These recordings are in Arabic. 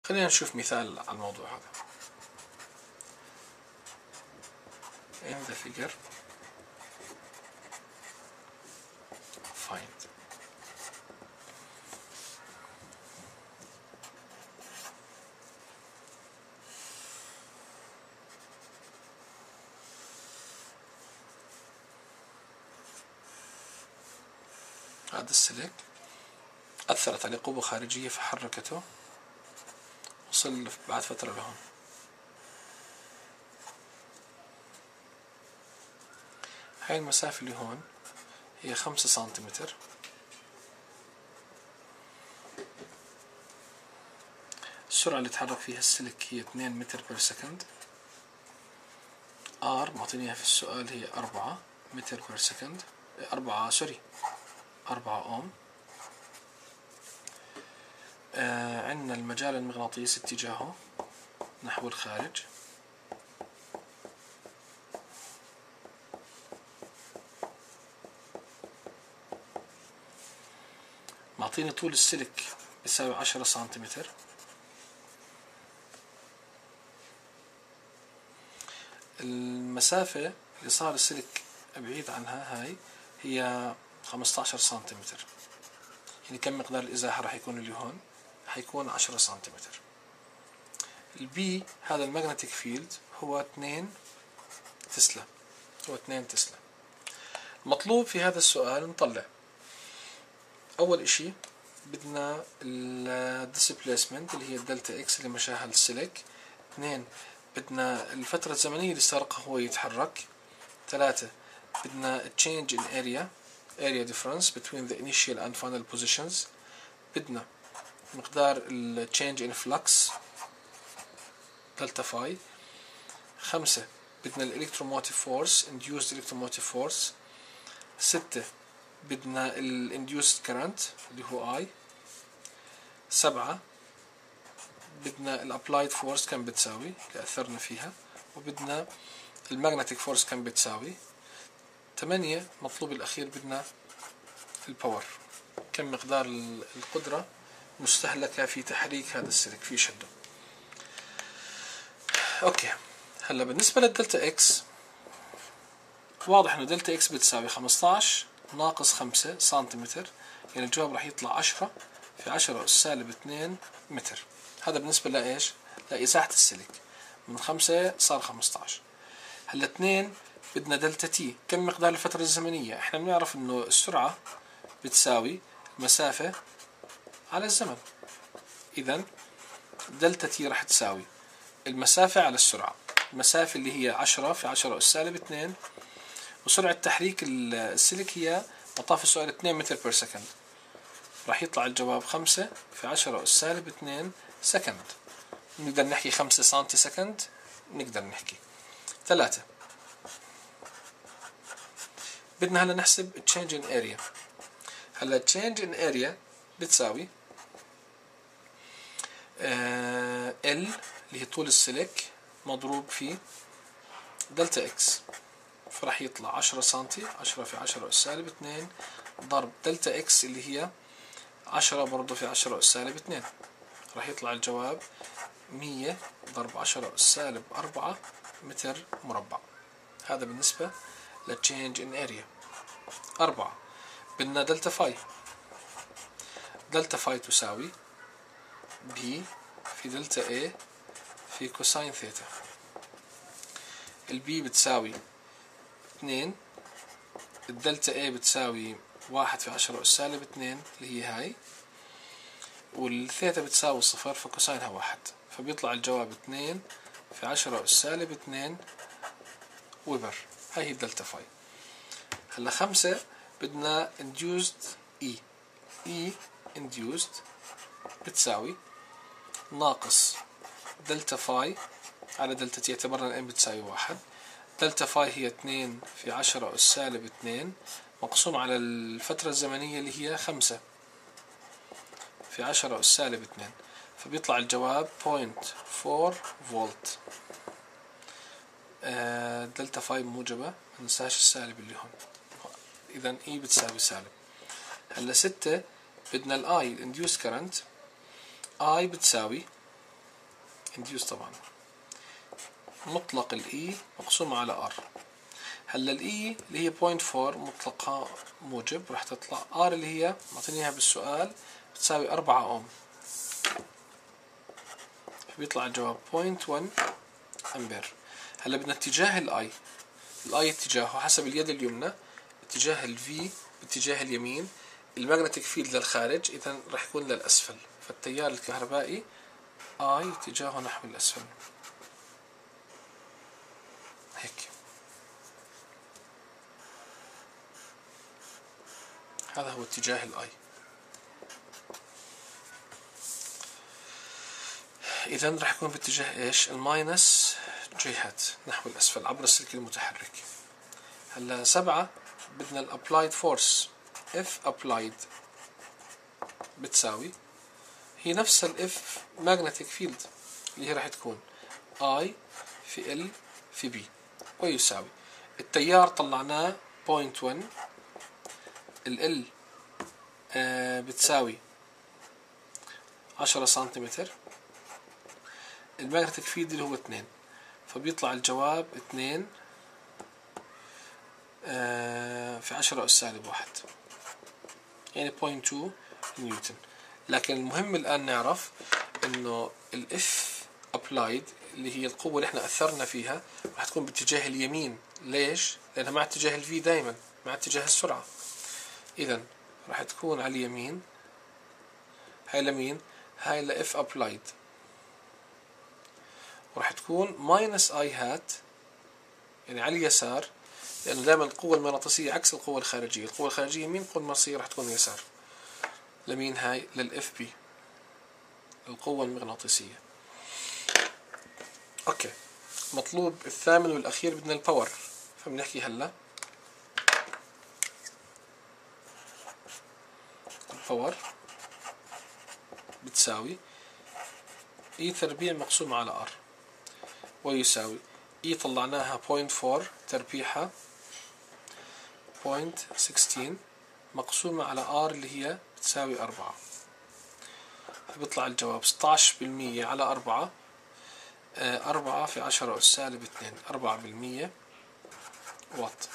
خلينا نشوف مثال على الموضوع هذا. In the figure find هذا السلك أثرت عليه قوة خارجية فحركته، وصل بعد فترة لهون. هاي المسافة اللي هون هي 5 سنتيمتر. السرعة اللي تحرك فيها السلك هي 2 متر بير سكند. R معطينيها في السؤال هي 4 متر بير سكند، 4 أوم. عندنا المجال المغناطيسي اتجاهه نحو الخارج. معطيني طول السلك بيساوي 10 سنتيمتر. المسافة اللي صار السلك بعيد عنها هاي هي 15 سنتيمتر. يعني كم مقدار الإزاحة راح يكون اللي هون؟ حيكون 10 سنتيمتر. البي هذا الماجنتيك فيلد هو 2 تسلا، هو 2 تسلا. المطلوب في هذا السؤال نطلع أول إشي بدنا الديسبليسمنت اللي هي الدلتا اكس اللي مشاها السلك. 2 بدنا الفترة الزمنية اللي استغرقها هو يتحرك. 3 بدنا change in area difference between the initial and final positions. بدنا مقدار ال change in flux دلتا فاي. 5 بدنا ال electromotive force induced electromotive force. 6 بدنا ال induced current اللي هو I. 7 بدنا ال applied force كم بتساوي اللي أثرنا فيها، وبدنا المagnetic force كم بتساوي. 8 مطلوب الأخير بدنا الباور، كم مقدار القدرة مستهلكة في تحريك هذا السلك في شده. اوكي، هلا بالنسبة للدلتا اكس واضح انه دلتا اكس بتساوي 15 ناقص 5 سنتيمتر، يعني الجواب راح يطلع 10 في 10 أس سالب 2 متر. هذا بالنسبة لإيش؟ لإزاحة السلك من 5 صار 15. هلا 2 بدنا دلتا تي، كم مقدار الفترة الزمنية؟ احنا بنعرف انه السرعة بتساوي المسافة على الزمن، إذا دلتا تي راح تساوي المسافة على السرعة. المسافة اللي هي 10 في 10 أس سالب 2، وسرعة تحريك السلك هي مطاف السؤال 2 متر بير سكند. راح يطلع الجواب 5 في 10 أس سالب 2 سكند. نقدر نحكي 5 سنتي سكند، نقدر نحكي. 3 بدنا هلا نحسب change in area. هلا change in area بتساوي L اللي هي طول السلك مضروب في دلتا اكس، فراح يطلع 10 سنتي، 10 في 10 أس سالب 2 ضرب دلتا اكس اللي هي 10 برضو في 10 أس سالب 2. راح يطلع الجواب 100 ضرب 10 أس سالب 4 متر مربع. هذا بالنسبة للتشينج ان اريا. 4 بدنا دلتا فاي. دلتا فاي تساوي بي في دلتا اي في كوساين ثيتا. البي بتساوي 2، الدلتا اي بتساوي 1 في 10 أس سالب 2 اللي هي هاي، والثيتا بتساوي 0 فكوساينها 1، فبيطلع الجواب 2 في 10 أس سالب 2 ويبر. هاي هي الدلتا فاي. هلا 5 بدنا induced E induced بتساوي ناقص دلتا فاي على دلتا تي، اعتبرنا الان بتساوي 1. دلتا فاي هي 2 في 10 أس سالب 2 مقسوم على الفترة الزمنية اللي هي 5 في 10 أس سالب 2، فبيطلع الجواب 0.4 فولت. دلتا فاي موجبة، مننساش السالب اللي هون، إذا E بتساوي سالب. هلا 6 بدنا الاي الانديوس كرنت، I بتساوي induce طبعا مطلق الاي مقسوم على r. هلا الاي اللي هي 0.4 مطلقها موجب راح تطلع r اللي هي معطيني اياها بالسؤال بتساوي 4 اوم، بيطلع الجواب 0.1 امبير. هلا بدنا اتجاه الاي اتجاهه حسب اليد اليمنى، اتجاه الفي باتجاه اليمين، المagnetic فيلد للخارج اذا راح يكون للاسفل، فالتيار الكهربائي اي اتجاهه نحو الاسفل هيك. هذا هو اتجاه الاي. اذا راح يكون باتجاه ايش؟ الماينس جهات نحو الاسفل عبر السلك المتحرك. هلا 7 بدنا الابلايد فورس اف ابلايد بتساوي هي نفس الاف ماجنتيك فيلد اللي هي راح تكون اي في ال في بي، ويساوي التيار طلعناه 0.1، ال بتساوي 10 سنتيمتر، الماجنتيك فيلد اللي هو 2، فبيطلع الجواب 2 في 10 أس سالب 1 يعني 0.2 نيوتن. لكن المهم الآن نعرف إنه الإف أبلايد اللي هي القوة اللي إحنا أثرنا فيها راح تكون باتجاه اليمين. ليش؟ لأنها مع اتجاه الفي دائما مع اتجاه السرعة، إذا راح تكون على اليمين. هاي لمين؟ هاي لإف أبلايد، وراح تكون ماينس اي هات يعني على اليسار، لأنه دائما القوة المغناطيسية عكس القوة الخارجية، القوة الخارجية يمين، القوة المغناطيسية راح تكون يسار. لمين هاي؟ للإف بي القوة المغناطيسية. اوكي، مطلوب الثامن والأخير بدنا الباور، فبنحكي هلا الباور بتساوي اي تربيع مقسوم على ار، ويساوي اي طلعناها 0.4 تربيعها 0.16 مقسومة على ار اللي هي بتساوي 4، فبيطلع الجواب 16% على 4، 4 في 10 أس سالب 2، 4% واط،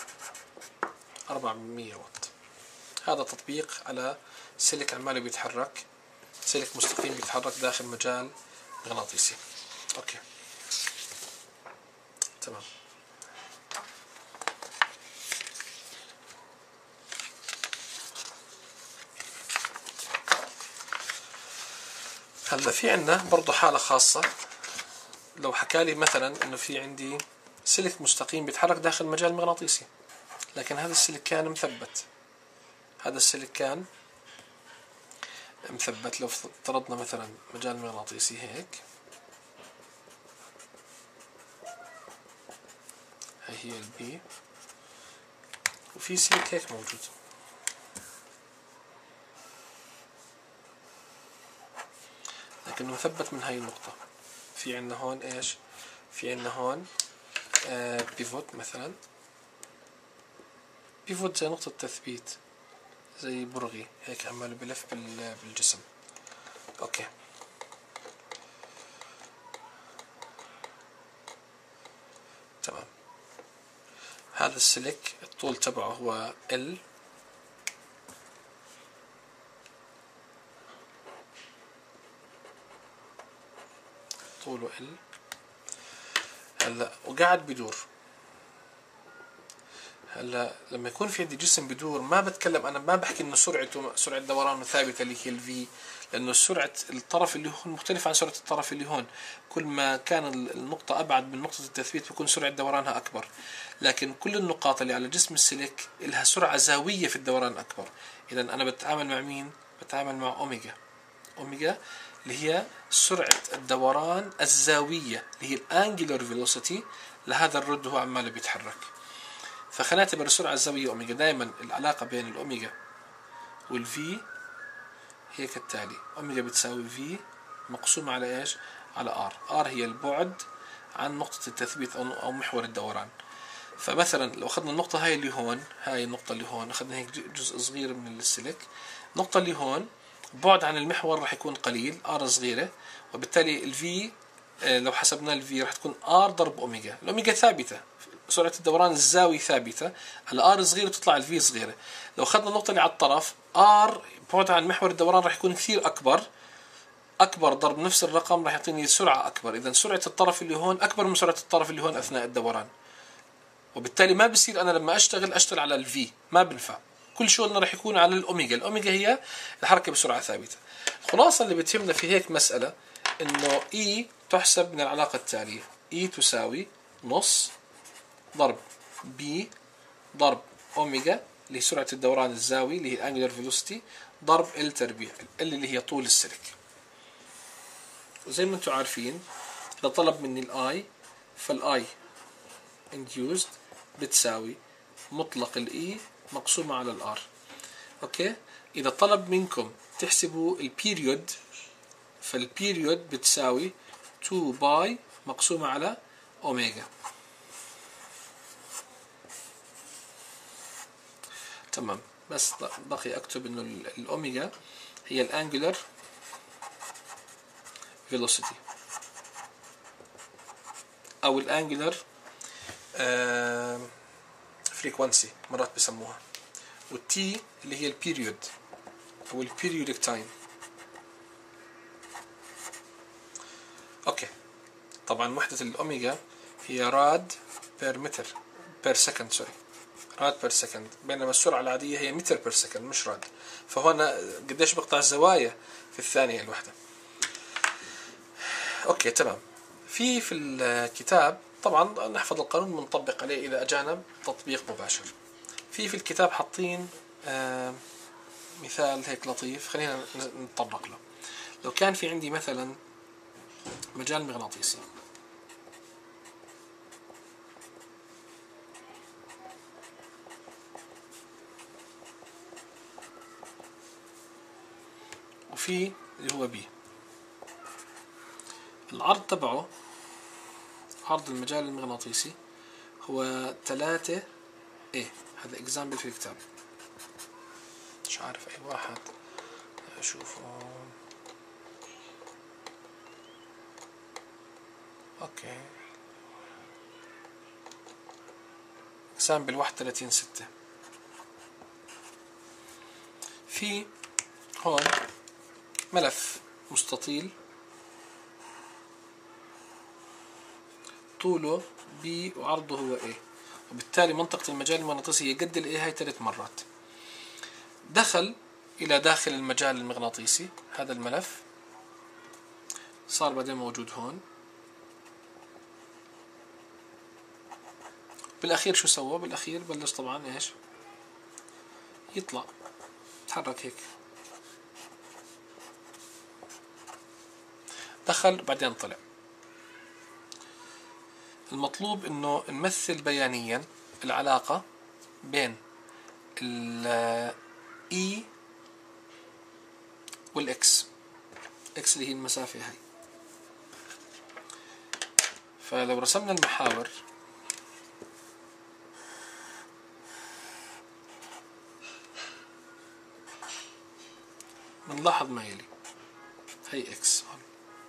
4% واط. هذا تطبيق على سلك عماله بيتحرك، سلك مستقيم بيتحرك داخل مجال مغناطيسي. اوكي تمام. هلا في عندنا برضو حالة خاصة، لو حكالي مثلا انه في عندي سلك مستقيم بيتحرك داخل مجال مغناطيسي، لكن هذا السلك كان مثبت، هذا السلك كان مثبت. لو افترضنا مثلا مجال مغناطيسي هيك، هاي هي البي، وفي سلك هيك موجود، لكنه مثبت من هاي النقطة. في عندنا هون ايش؟ في عندنا هون بيفوت مثلا، بيفوت زي نقطة تثبيت، زي برغي هيك عماله بلف بالجسم. اوكي تمام. هذا السلك الطول تبعه هو L، طوله L. هلا وقاعد بدور. هلا لما يكون في عندي جسم بدور ما بتكلم، انا ما بحكي انه سرعه دورانه ثابته اللي هي الفي، لانه سرعه الطرف اللي هون مختلفه عن سرعه الطرف اللي هون. كل ما كان النقطه ابعد من نقطه التثبيت بكون سرعه دورانها اكبر، لكن كل النقاط اللي على جسم السلك لها سرعه زاويه في الدوران اكبر. اذا انا بتعامل مع مين؟ بتعامل مع اوميجا. اوميجا اللي هي سرعه الدوران الزاويه اللي هي الانجلر فيلوسيتي لهذا الرد هو عماله بيتحرك. فخلينا نعتبر السرعة الزاوية أوميجا. دائما العلاقة بين الأوميجا والفي هي كالتالي: أوميجا بتساوي في مقسومة على إيش؟ على آر. آر هي البعد عن نقطة التثبيت أو محور الدوران. فمثلا لو أخذنا النقطة هاي اللي هون، هاي النقطة اللي هون، أخذنا هيك جزء صغير من السلك، النقطة اللي هون بعد عن المحور راح يكون قليل، آر صغيرة، وبالتالي الفي لو حسبنا الفي راح تكون ار ضرب اوميجا. الاوميجا ثابته، سرعه الدوران الزاوي ثابته، الار صغيره تطلع الفي صغيره. لو اخذنا النقطه اللي على الطرف ار بعدها عن محور الدوران راح يكون كثير اكبر ضرب نفس الرقم راح يعطيني سرعه اكبر. اذا سرعه الطرف اللي هون اكبر من سرعه الطرف اللي هون اثناء الدوران، وبالتالي ما بصير انا لما اشتغل على الفي، ما بنفع. كل شغلنا راح يكون على الاوميجا. الاوميجا هي الحركه بسرعه ثابته. الخلاصه اللي بتهمنا في هيك مساله انه اي تحسب من العلاقه التاليه: اي تساوي نص ضرب بي ضرب اوميجا اللي هي سرعه الدوران الزاوي اللي هي الانجلر فيلوسيتي ضرب ال تربيع، ال اللي هي طول السلك. وزي ما انتم عارفين اذا طلب مني الاي، فالاي induced بتساوي مطلق الاي مقسومة على الار. اوكي، اذا طلب منكم تحسبوا البيريود، فالبيريود بتساوي 2 باي مقسومة على اوميجا. تمام، بس بقي اكتب انه الاوميجا هي الانجلر فيلوسيتي او الانجلر فريكوانسي مرات بسموها، والتي اللي هي البيريود او البيريودك تايم. اوكي، طبعا وحدة الاوميجا هي راد بير متر بير سكند، سوري راد بير سكند، بينما السرعة العادية هي متر بير سكند مش راد. فهنا قديش بقطع الزوايا في الثانية الواحدة. اوكي تمام. في الكتاب طبعا نحفظ القانون ونطبق عليه إذا أجانا تطبيق مباشر. في الكتاب حاطين مثال هيك لطيف، خلينا نتطرق له. لو كان في عندي مثلا مجال مغناطيسي وفي اللي هو بي، العرض تبعه عرض المجال المغناطيسي هو 3 ايه. هذا اكزامبل في الكتاب، مش عارف اي واحد اشوفه. اوكي، اكزامبل 31/6. في هون ملف مستطيل طوله B وعرضه هو A، وبالتالي منطقة المجال المغناطيسي هي قد ال A هاي 3 مرات. دخل إلى داخل المجال المغناطيسي هذا الملف، صار بعدين موجود هون. بالأخير شو سوى؟ بالأخير بلش طبعا إيش؟ يطلع، تحرك هيك، دخل بعدين طلع. المطلوب انه نمثل بيانيا العلاقة بين ال E وال X اللي هي المسافة هاي. فلو رسمنا المحاور بنلاحظ ما يلي، هي X هون.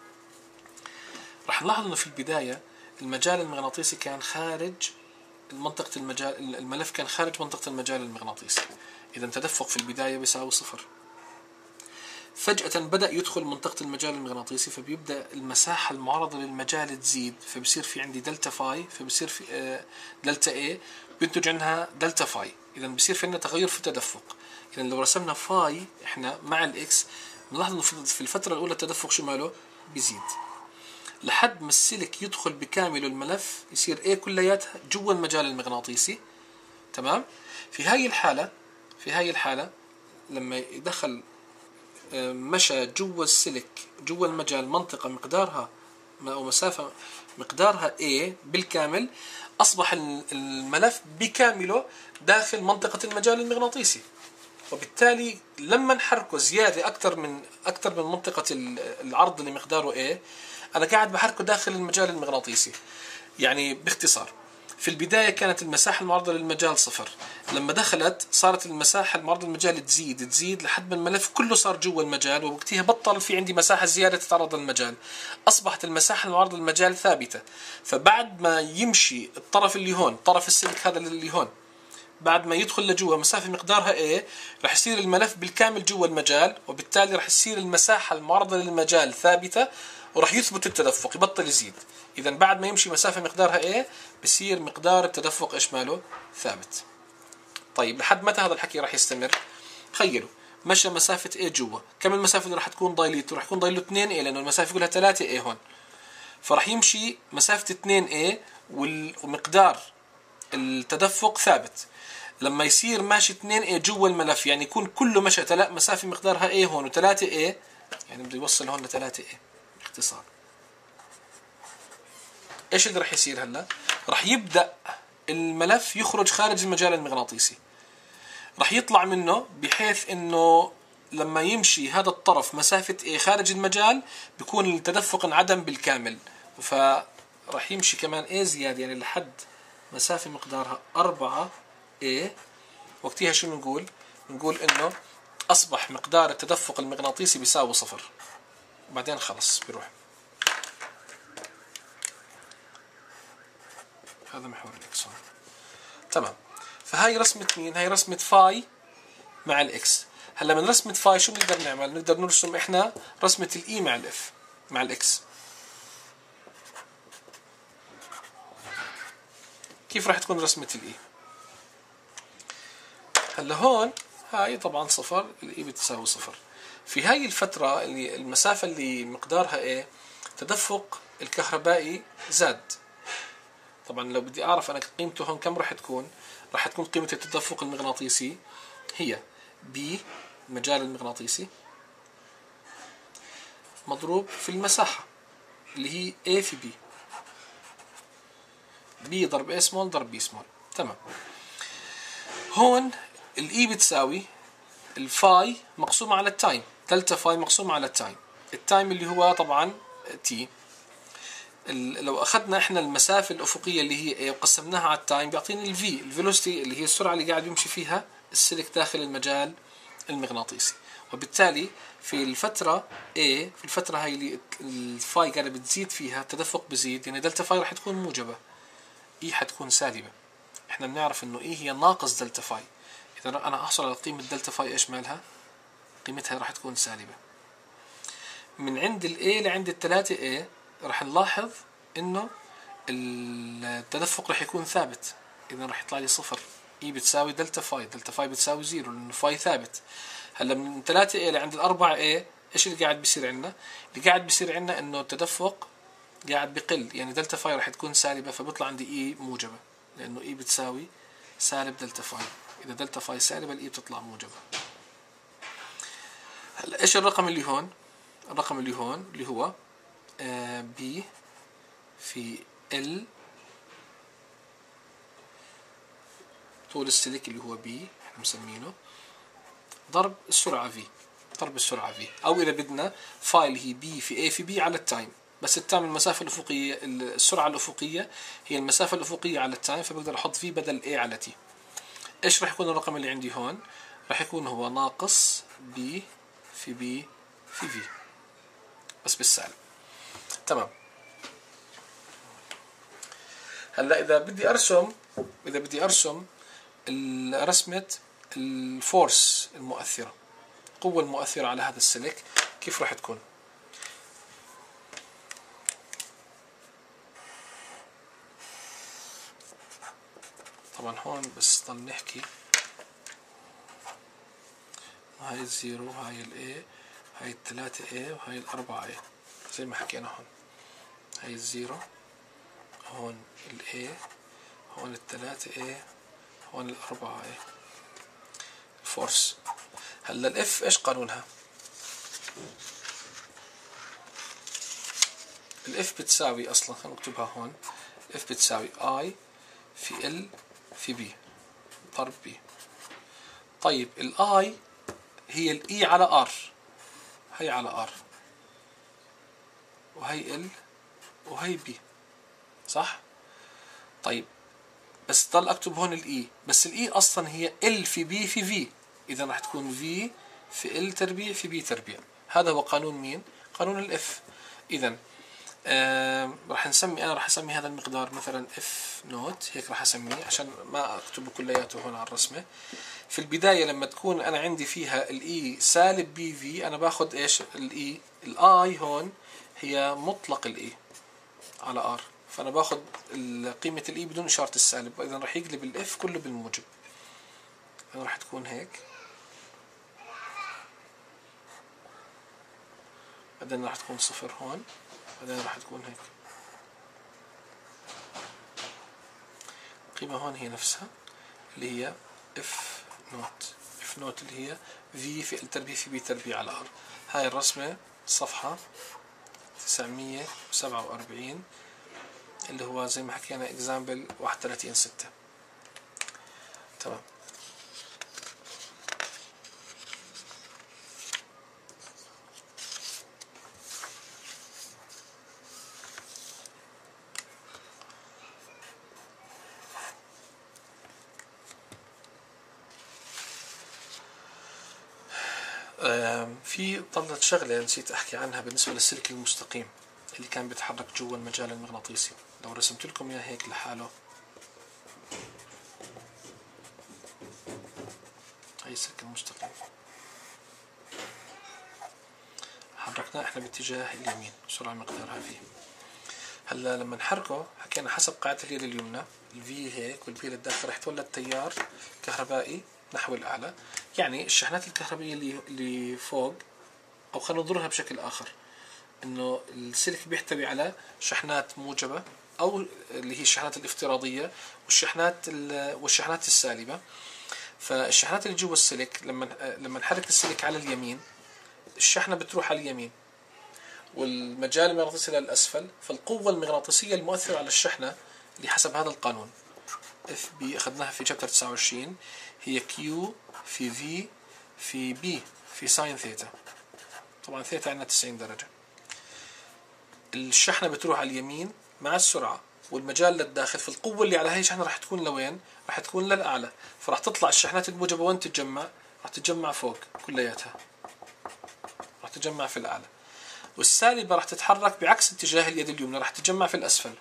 راح نلاحظ انه في البداية المجال المغناطيسي كان خارج منطقة المجال، الملف كان خارج منطقة المجال المغناطيسي، إذا تدفق في البداية بيساوي 0. فجأة بدأ يدخل منطقة المجال المغناطيسي، فبيبدأ المساحة المعرضة للمجال تزيد، فبصير في عندي دلتا فاي، فبصير في دلتا اي بينتج عنها دلتا فاي، إذا بصير في عندنا تغير في التدفق. إذا لو رسمنا فاي إحنا مع الإكس بنلاحظ إنه في الفترة الأولى التدفق شو ماله؟ بيزيد لحد ما السلك يدخل بكامل الملف، يصير A كلياتها جوا المجال المغناطيسي. تمام. في هاي الحالة لما يدخل مشى جوا السلك جوا المجال منطقة مقدارها أو مسافة مقدارها A بالكامل، أصبح الملف بكامله داخل منطقة المجال المغناطيسي، وبالتالي لما نحركه زيادة أكثر من منطقة العرض اللي مقداره A، أنا قاعد بحركه داخل المجال المغناطيسي. يعني باختصار في البداية كانت المساحة المعرضة للمجال صفر، لما دخلت صارت المساحة المعرضة للمجال تزيد لحد ما الملف كله صار جوا المجال، ووقتها بطل في عندي مساحة زيادة تتعرض للمجال، أصبحت المساحة المعرضة للمجال ثابتة. فبعد ما يمشي الطرف اللي هون، طرف السلك هذا اللي هون، بعد ما يدخل لجوا مسافة مقدارها A، رح يصير الملف بالكامل جوا المجال، وبالتالي رح يصير المساحة المعرضة للمجال ثابتة، ورح يثبت التدفق يبطل يزيد. إذا بعد ما يمشي مسافة مقدارها A بصير مقدار التدفق إيش ماله؟ ثابت. طيب لحد متى هذا الحكي رح يستمر؟ تخيلوا مشى مسافة A جوا، كم المسافة اللي رح تكون ضايلته؟ رح يكون ضايله 2A، لأنه المسافة كلها 3A هون، فرح يمشي مسافة 2A ومقدار التدفق ثابت. لما يصير ماشي 2A جوا الملف، يعني يكون كله مشى مسافة مقدارها A هون و3A، يعني بده يوصل هون ل 3A باختصار. ايش اللي رح يصير هلا؟ رح يبدأ الملف يخرج خارج المجال المغناطيسي، رح يطلع منه بحيث انه لما يمشي هذا الطرف مسافة A خارج المجال بيكون التدفق انعدم بالكامل، فرح يمشي كمان A زيادة، يعني لحد مسافة مقدارها 4A. وقتها شو نقول؟ نقول انه اصبح مقدار التدفق المغناطيسي بيساوي صفر، وبعدين خلص بيروح. هذا محور الاكس هون. تمام. فهاي رسمة مين؟ هاي رسمة فاي مع الاكس. هلا من رسمة فاي شو بنقدر نعمل؟ نقدر نرسم احنا رسمة الاي مع الاف مع الاكس. كيف راح تكون رسمة الاي؟ هلا هون هاي طبعا صفر، الاي بتساوي صفر. في هاي الفترة اللي المسافة اللي مقدارها ايه، تدفق الكهربائي زاد. طبعا لو بدي اعرف انا قيمته هون كم راح تكون، راح تكون قيمة التدفق المغناطيسي هي B المجال المغناطيسي مضروب في المساحة اللي هي A في B. B ضرب A سمول ضرب B سمول. تمام. هون الإي بتساوي الفاي مقسومة على التايم، دلتا فاي مقسومة على التايم. التايم اللي هو طبعا T. لو أخذنا إحنا المسافة الأفقية اللي هي A وقسمناها على التايم بيعطيني الفي، الفيلوسيتي اللي هي السرعة اللي قاعد يمشي فيها السلك داخل المجال المغناطيسي. وبالتالي في الفترة A، في الفترة هاي اللي الفاي قاعدة بتزيد فيها التدفق بزيد، يعني دلتا فاي راح تكون موجبة، E حتكون سالبة. احنا بنعرف انه E هي ناقص دلتا فاي، اذا انا احصل على قيمة دلتا فاي ايش مالها؟ قيمتها راح تكون سالبة. من عند ال A لعند ال 3A راح نلاحظ انه التدفق راح يكون ثابت، اذا راح يطلع لي صفر. E بتساوي دلتا فاي، دلتا فاي بتساوي زيرو لانه فاي ثابت. هلا من 3A لعند ال 4A ايش اللي قاعد بيصير عندنا؟ اللي قاعد بيصير عندنا انه التدفق قاعد بقل، يعني دلتا فاي راح تكون سالبة، فبيطلع عندي E موجبة، لانه E بتساوي سالب دلتا فاي. اذا دلتا فاي سالبة الإي بتطلع موجبة. هلا ايش الرقم اللي هون؟ الرقم اللي هون اللي هو B في L طول السلك اللي هو B احنا مسمينه ضرب السرعة V، ضرب السرعة V، او اذا بدنا فاي اللي هي B في A في B على التايم، بس التايم المسافة الأفقية، السرعة الأفقية هي المسافة الأفقية على التايم، فبقدر أحط V بدل A على T. إيش راح يكون الرقم اللي عندي هون؟ راح يكون هو ناقص B في B في V، بس بالسالب. تمام. هلا إذا بدي أرسم رسمة الفورس المؤثرة، القوة المؤثرة على هذا السلك، كيف راح تكون؟ طبعا هون بس ضل نحكي هاي الزيرو، هاي الاي، هاي الثلاثة اي، وهاي الأربعة اي، زي ما حكينا هون. هاي الزيرو، هون الاي، هون الثلاثة اي، هون الأربعة اي. الفورس. هلا الاف ايش قانونها؟ الاف بتساوي اصلا، خلينا نكتبها هون، الاف بتساوي اي في ال في بي ضرب بي. طيب الاي هي الاي على ار، هي على ار، وهي ال وهي بي، صح؟ طيب بس ضل اكتب هون الاي، بس الاي اصلا هي ال في بي في في، اذا راح تكون في في ال تربيع في بي تربيع. هذا هو قانون مين؟ قانون الاف. اذا راح نسمي، انا راح اسمي هذا المقدار مثلا اف نوت، هيك راح اسميه عشان ما اكتبه كلياته هون على الرسمه. في البدايه لما تكون انا عندي فيها الاي سالب بي في، انا باخذ ايش الاي؟ الاي هون هي مطلق الاي على ار، فانا باخذ قيمه الاي بدون اشاره السالب، اذا راح يقلب الاف كله بالموجب، اذا راح تكون هيك. بعدين راح تكون صفر هون، بعدين راح تكون هيك. القيمة هون هي نفسها اللي هي اف نوت، اف نوت اللي هي في في ال تربيع في بي تربيع على ار. هاي الرسمة صفحة 947 اللي هو زي ما حكينا اكزامبل 31/6. تمام. في طلت شغلة نسيت أحكي عنها بالنسبة للسلك المستقيم اللي كان بيتحرك جوا المجال المغناطيسي. لو رسمت لكم إياه هيك لحاله، هي السلك المستقيم حركناه إحنا باتجاه اليمين، سرعة مقدارها فيه. هلا لما نحركه حكينا حسب قاعدة اليد اليمنى الفي هيك والبي للداخل رح يتولد تيار كهربائي نحو الأعلى. يعني الشحنات الكهربائية اللي فوق، أو خلينا نضرها بشكل آخر، إنه السلك بيحتوي على شحنات موجبة أو اللي هي الشحنات الافتراضية والشحنات السالبة. فالشحنات اللي جوا السلك لما نحرك السلك على اليمين الشحنة بتروح على اليمين والمجال المغناطيسي للأسفل، فالقوة المغناطيسية المؤثرة على الشحنة اللي حسب هذا القانون اف بي أخذناها في شابتر 29 هي كيو في في في بي في ساين ثيتا. طبعا ثيتا عندنا 90 درجة. الشحنة بتروح على اليمين مع السرعة والمجال للداخل، فالقوة اللي على هاي الشحنة راح تكون لوين؟ راح تكون للأعلى، فراح تطلع الشحنات الموجبة وين تتجمع؟ راح تتجمع فوق كلياتها، راح تتجمع في الأعلى. والسالبة راح تتحرك بعكس اتجاه اليد اليمنى، راح تتجمع في الأسفل.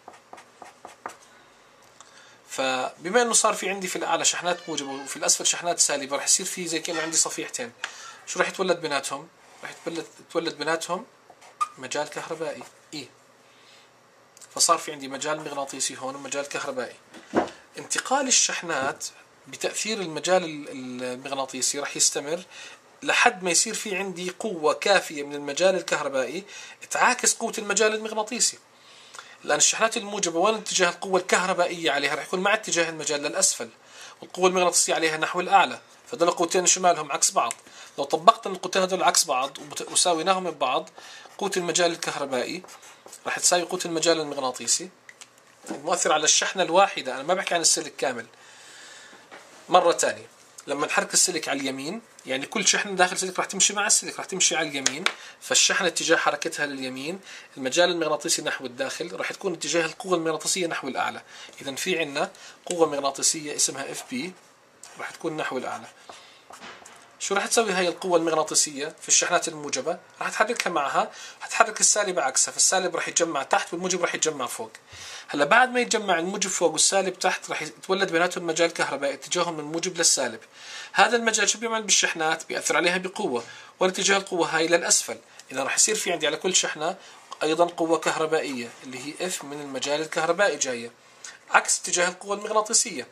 فبما انه صار في عندي في الأعلى شحنات موجبة وفي الأسفل شحنات سالبة، راح يصير في زي كأنه عندي صفيحتين. شو راح يتولد بيناتهم؟ راح يتولد بيناتهم مجال كهربائي اي، فصار في عندي مجال مغناطيسي هون ومجال كهربائي. انتقال الشحنات بتأثير المجال المغناطيسي راح يستمر لحد ما يصير في عندي قوة كافية من المجال الكهربائي تعاكس قوة المجال المغناطيسي، لأن الشحنات الموجبة وين اتجاه القوة الكهربائية عليها؟ راح يكون مع اتجاه المجال للأسفل، والقوة المغناطيسية عليها نحو الأعلى، فدول قوتين شمالهم عكس بعض. لو طبقت القوتين هذول عكس بعض وساويناهم ببعض، قوة المجال الكهربائي راح تساوي قوة المجال المغناطيسي المؤثر على الشحنة الواحدة. أنا ما بحكي عن السلك كامل. مرة تانية، لما نحرك السلك على اليمين يعني كل شحنة داخل السلك راح تمشي مع السلك، راح تمشي على اليمين، فالشحنة اتجاه حركتها لليمين، المجال المغناطيسي نحو الداخل، راح تكون اتجاه القوة المغناطيسية نحو الأعلى. إذا في عنا قوة مغناطيسية اسمها اف بي راح تكون نحو الأعلى. شو راح تسوي هاي القوة المغناطيسية في الشحنات الموجبة؟ راح تحركها معها، حتحرك السالب عكسها، فالسالب راح يتجمع تحت والموجب راح يتجمع فوق. هلا بعد ما يتجمع الموجب فوق والسالب تحت راح يتولد بيناتهم مجال كهربائي اتجاههم من الموجب للسالب. هذا المجال شو بيعمل بالشحنات؟ بيأثر عليها بقوة، والاتجاه القوة هاي للأسفل. إذا راح يصير في عندي على كل شحنة أيضا قوة كهربائية اللي هي اف من المجال الكهربائي جاية عكس اتجاه القوة المغناطيسية.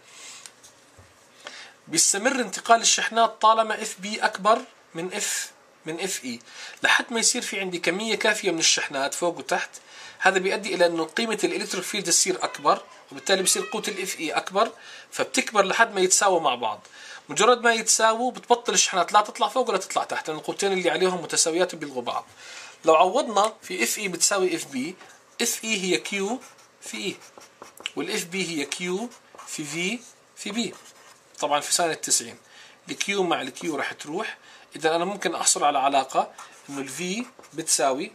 بيستمر انتقال الشحنات طالما اف بي اكبر من اف اي لحد ما يصير في عندي كمية كافية من الشحنات فوق وتحت. هذا بيؤدي الى انه قيمة الالكتريك فيلد تصير اكبر، وبالتالي بيصير قوة الاف اي اكبر، فبتكبر لحد ما يتساووا مع بعض. مجرد ما يتساووا بتبطل الشحنات لا تطلع فوق ولا تطلع تحت، لان القوتين اللي عليهم متساويات بيلغوا بعض. لو عوضنا في اف اي بتساوي اف بي، اف اي هي كيو في اي، والاف بي هي كيو في في في بي، طبعا في ساين 90. الكيو مع الكيو راح تروح. اذا انا ممكن احصل على علاقة انه الفي بتساوي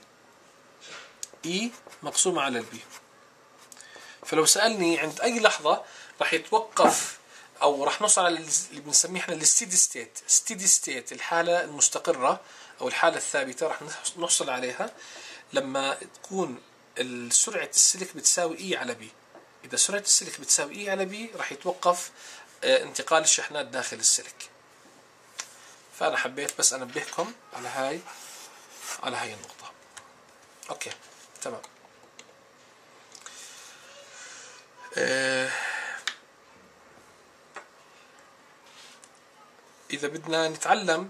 اي مقسومة على البي. فلو سألني عند اي لحظة راح يتوقف او راح نوصل على اللي بنسميه احنا الستيدي ستيت. ستيدي ستيت الحالة المستقرة او الحالة الثابتة راح نحصل عليها لما تكون سرعة السلك بتساوي اي على بي. اذا سرعة السلك بتساوي اي على بي راح يتوقف انتقال الشحنات داخل السلك. فانا حبيت بس انبهكم على هاي النقطة. اوكي تمام. إذا بدنا نتعلم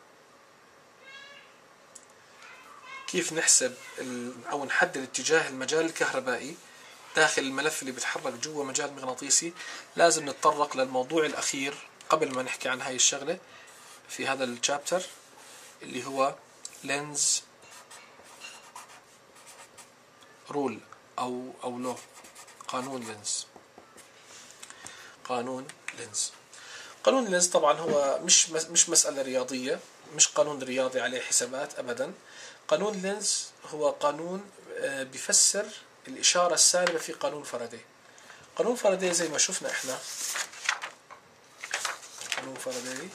كيف نحسب أو نحدد اتجاه المجال الكهربائي داخل الملف اللي بيتحرك جوا مجال مغناطيسي، لازم نتطرق للموضوع الأخير قبل ما نحكي عن هاي الشغلة في هذا الشابتر اللي هو لينز رول أو لو، قانون لينز. قانون لينز طبعا هو مش مسألة رياضية، مش قانون رياضي عليه حسابات أبدا. قانون لينز هو قانون بيفسر الإشارة السالبة في قانون فاراداي. قانون فاراداي زي ما شفنا احنا، قانون فاراداي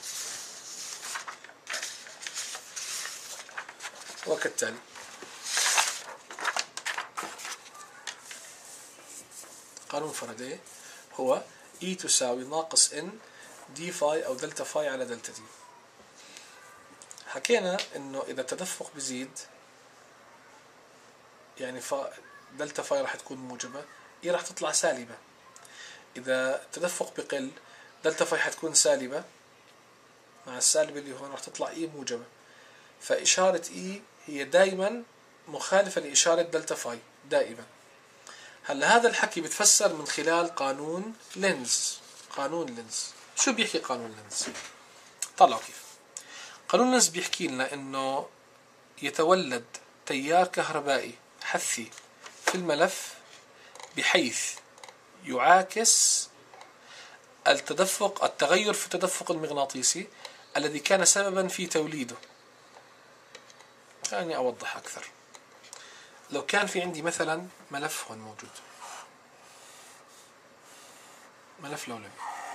هو كالتالي: قانون فاراداي هو E تساوي ناقص N دي فاي أو دلتا فاي على دلتا دي. حكينا إنه إذا التدفق بزيد يعني دلتا فاي راح تكون موجبة، إي راح تطلع سالبة. إذا التدفق بقل دلتا فاي حتكون سالبة، مع السالبة اللي هون راح تطلع إي موجبة. فإشارة إي هي دائما مخالفة لإشارة دلتا فاي دائما. هلا هذا الحكي بتفسر من خلال قانون لينز. قانون لينز شو بيحكي قانون لينز؟ طلعوا كيف. قانون لينز بيحكي لنا انه يتولد تيار كهربائي حثي في الملف بحيث يعاكس التغير في التدفق المغناطيسي الذي كان سببا في توليده. خليني اوضح اكثر. لو كان في عندي مثلا ملف هون موجود، ملف لولبي،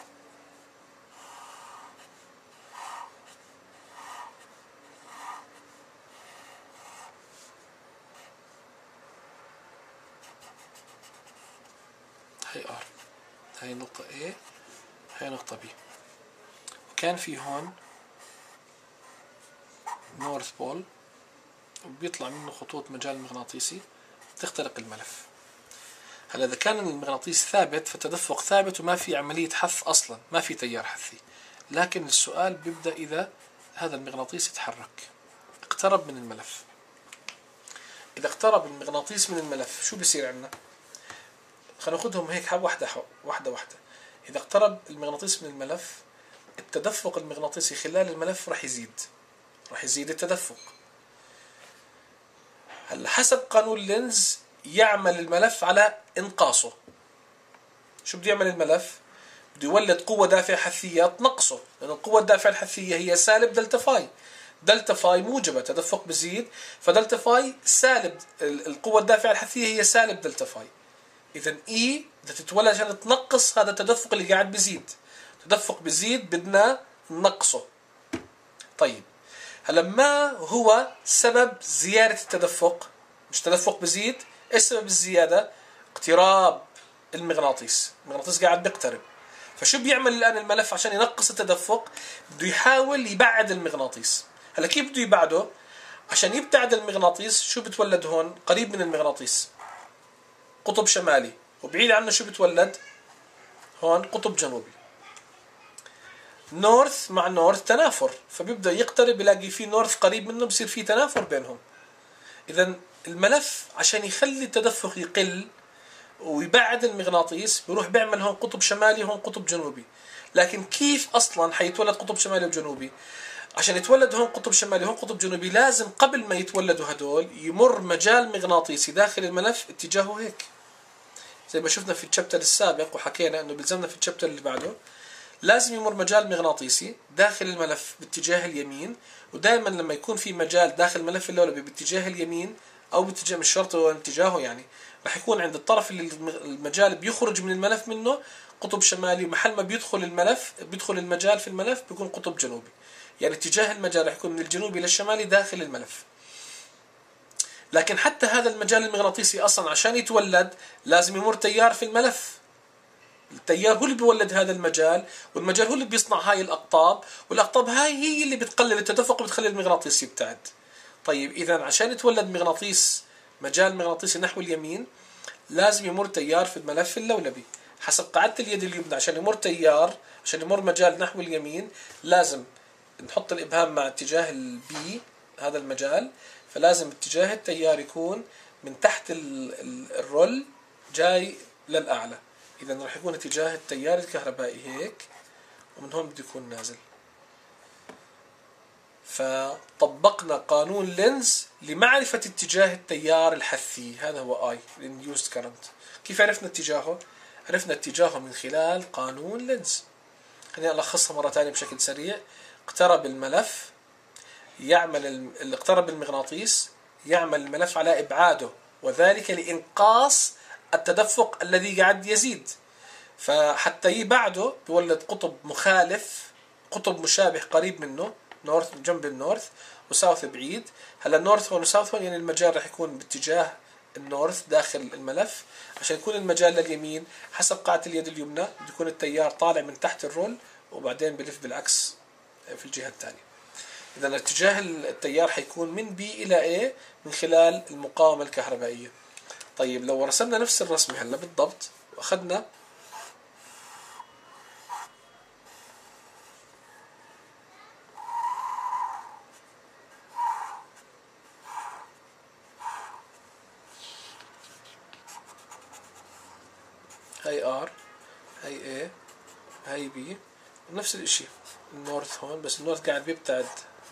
هي R، هي نقطة A، هي نقطة B، وكان في هون نورث بول وبيطلع منه خطوط مجال مغناطيسي تخترق الملف. هلا إذا كان المغناطيس ثابت فالتدفق ثابت وما في عملية حث أصلا، ما في تيار حثي. لكن السؤال بيبدأ إذا هذا المغناطيس يتحرك، اقترب من الملف. إذا اقترب المغناطيس من الملف شو بيصير عندنا؟ خلينا ناخذهم هيك واحدة. إذا اقترب المغناطيس من الملف التدفق المغناطيسي خلال الملف راح يزيد التدفق. هلا حسب قانون لينز يعمل الملف على انقاصه. شو بده يعمل الملف؟ بده يولد قوة دافعة حثية تنقصه، لأن القوة الدافعة الحثية هي سالب دلتا فاي. دلتا فاي موجبة، تدفق بزيد، فدلتا فاي سالب، القوة الدافعة الحثية هي سالب دلتا فاي. إذا إي بدها تتولد عشان تنقص هذا التدفق اللي قاعد بزيد. تدفق بزيد بدنا ننقصه. طيب هلا ما هو سبب زيادة التدفق؟ مش تدفق بزيد، ايش سبب الزيادة؟ اقتراب المغناطيس قاعد بيقترب. فشو بيعمل الآن الملف عشان ينقص التدفق؟ بده يحاول يبعد المغناطيس. هلا كيف بده يبعده؟ عشان يبتعد المغناطيس شو بتولد هون؟ قريب من المغناطيس قطب شمالي، وبعيد عنه شو بتولد؟ هون قطب جنوبي. نورث مع نورث تنافر، فبيبدأ يقترب يلاقي في نورث قريب منه، بصير في تنافر بينهم. إذا الملف عشان يخلي التدفق يقل ويبعد المغناطيس بيروح بيعمل هون قطب شمالي هون قطب جنوبي. لكن كيف أصلا حيتولد قطب شمالي وجنوبي؟ عشان يتولد هون قطب شمالي هون قطب جنوبي لازم قبل ما يتولدوا هدول يمر مجال مغناطيسي داخل الملف اتجاهه هيك، زي ما شفنا في الشابتر السابق وحكينا انه بلزمنا في الشابتر اللي بعده لازم يمر مجال مغناطيسي داخل الملف باتجاه اليمين. ودائما لما يكون في مجال داخل الملف اللولبي باتجاه اليمين او باتجاه، مش شرط هو اتجاهه يعني، راح يكون عند الطرف اللي المجال بيخرج من الملف منه قطب شمالي، محل ما بيدخل المجال في الملف بيكون قطب جنوبي. يعني اتجاه المجال راح يكون من الجنوبي للشمالي داخل الملف. لكن حتى هذا المجال المغناطيسي أصلا عشان يتولد لازم يمر تيار في الملف. التيار هو اللي بيولد هذا المجال، والمجال هو اللي بيصنع هاي الأقطاب، والأقطاب هاي هي اللي بتقلل التدفق وبتخلي المغناطيس يبتعد. طيب إذا عشان يتولد مجال مغناطيسي نحو اليمين لازم يمر تيار في الملف اللولبي. حسب قاعدة اليد اليمنى عشان يمر مجال نحو اليمين لازم نحط الإبهام مع اتجاه البي هذا المجال، فلازم اتجاه التيار يكون من تحت الرول جاي للأعلى. إذا راح يكون اتجاه التيار الكهربائي هيك، ومن هون بده يكون نازل. فطبقنا قانون لينز لمعرفة اتجاه التيار الحثي، هذا هو I induced current. كيف عرفنا اتجاهه؟ عرفنا اتجاهه من خلال قانون لينز. خلينا نلخصها مرة ثانية بشكل سريع. اقترب المغناطيس يعمل الملف على إبعاده، وذلك لإنقاص التدفق الذي قاعد يزيد. فحتى يبعده بيولد قطب مخالف، قطب مشابه قريب منه، نورث جنب النورث وساوث بعيد. هلا النورث هون وساوث هون يعني المجال راح يكون باتجاه النورث داخل الملف. عشان يكون المجال لليمين حسب قاعدة اليد اليمنى بده يكون التيار طالع من تحت الرول وبعدين بلف بالعكس في الجهة الثانية. إذا اتجاه التيار حيكون من B إلى A من خلال المقاومة الكهربائية. طيب لو رسمنا نفس الرسمة هلا بالضبط وأخذنا هاي R هاي A هاي B ونفس الاشي النورث هون، بس النورث قاعد بيبتعد،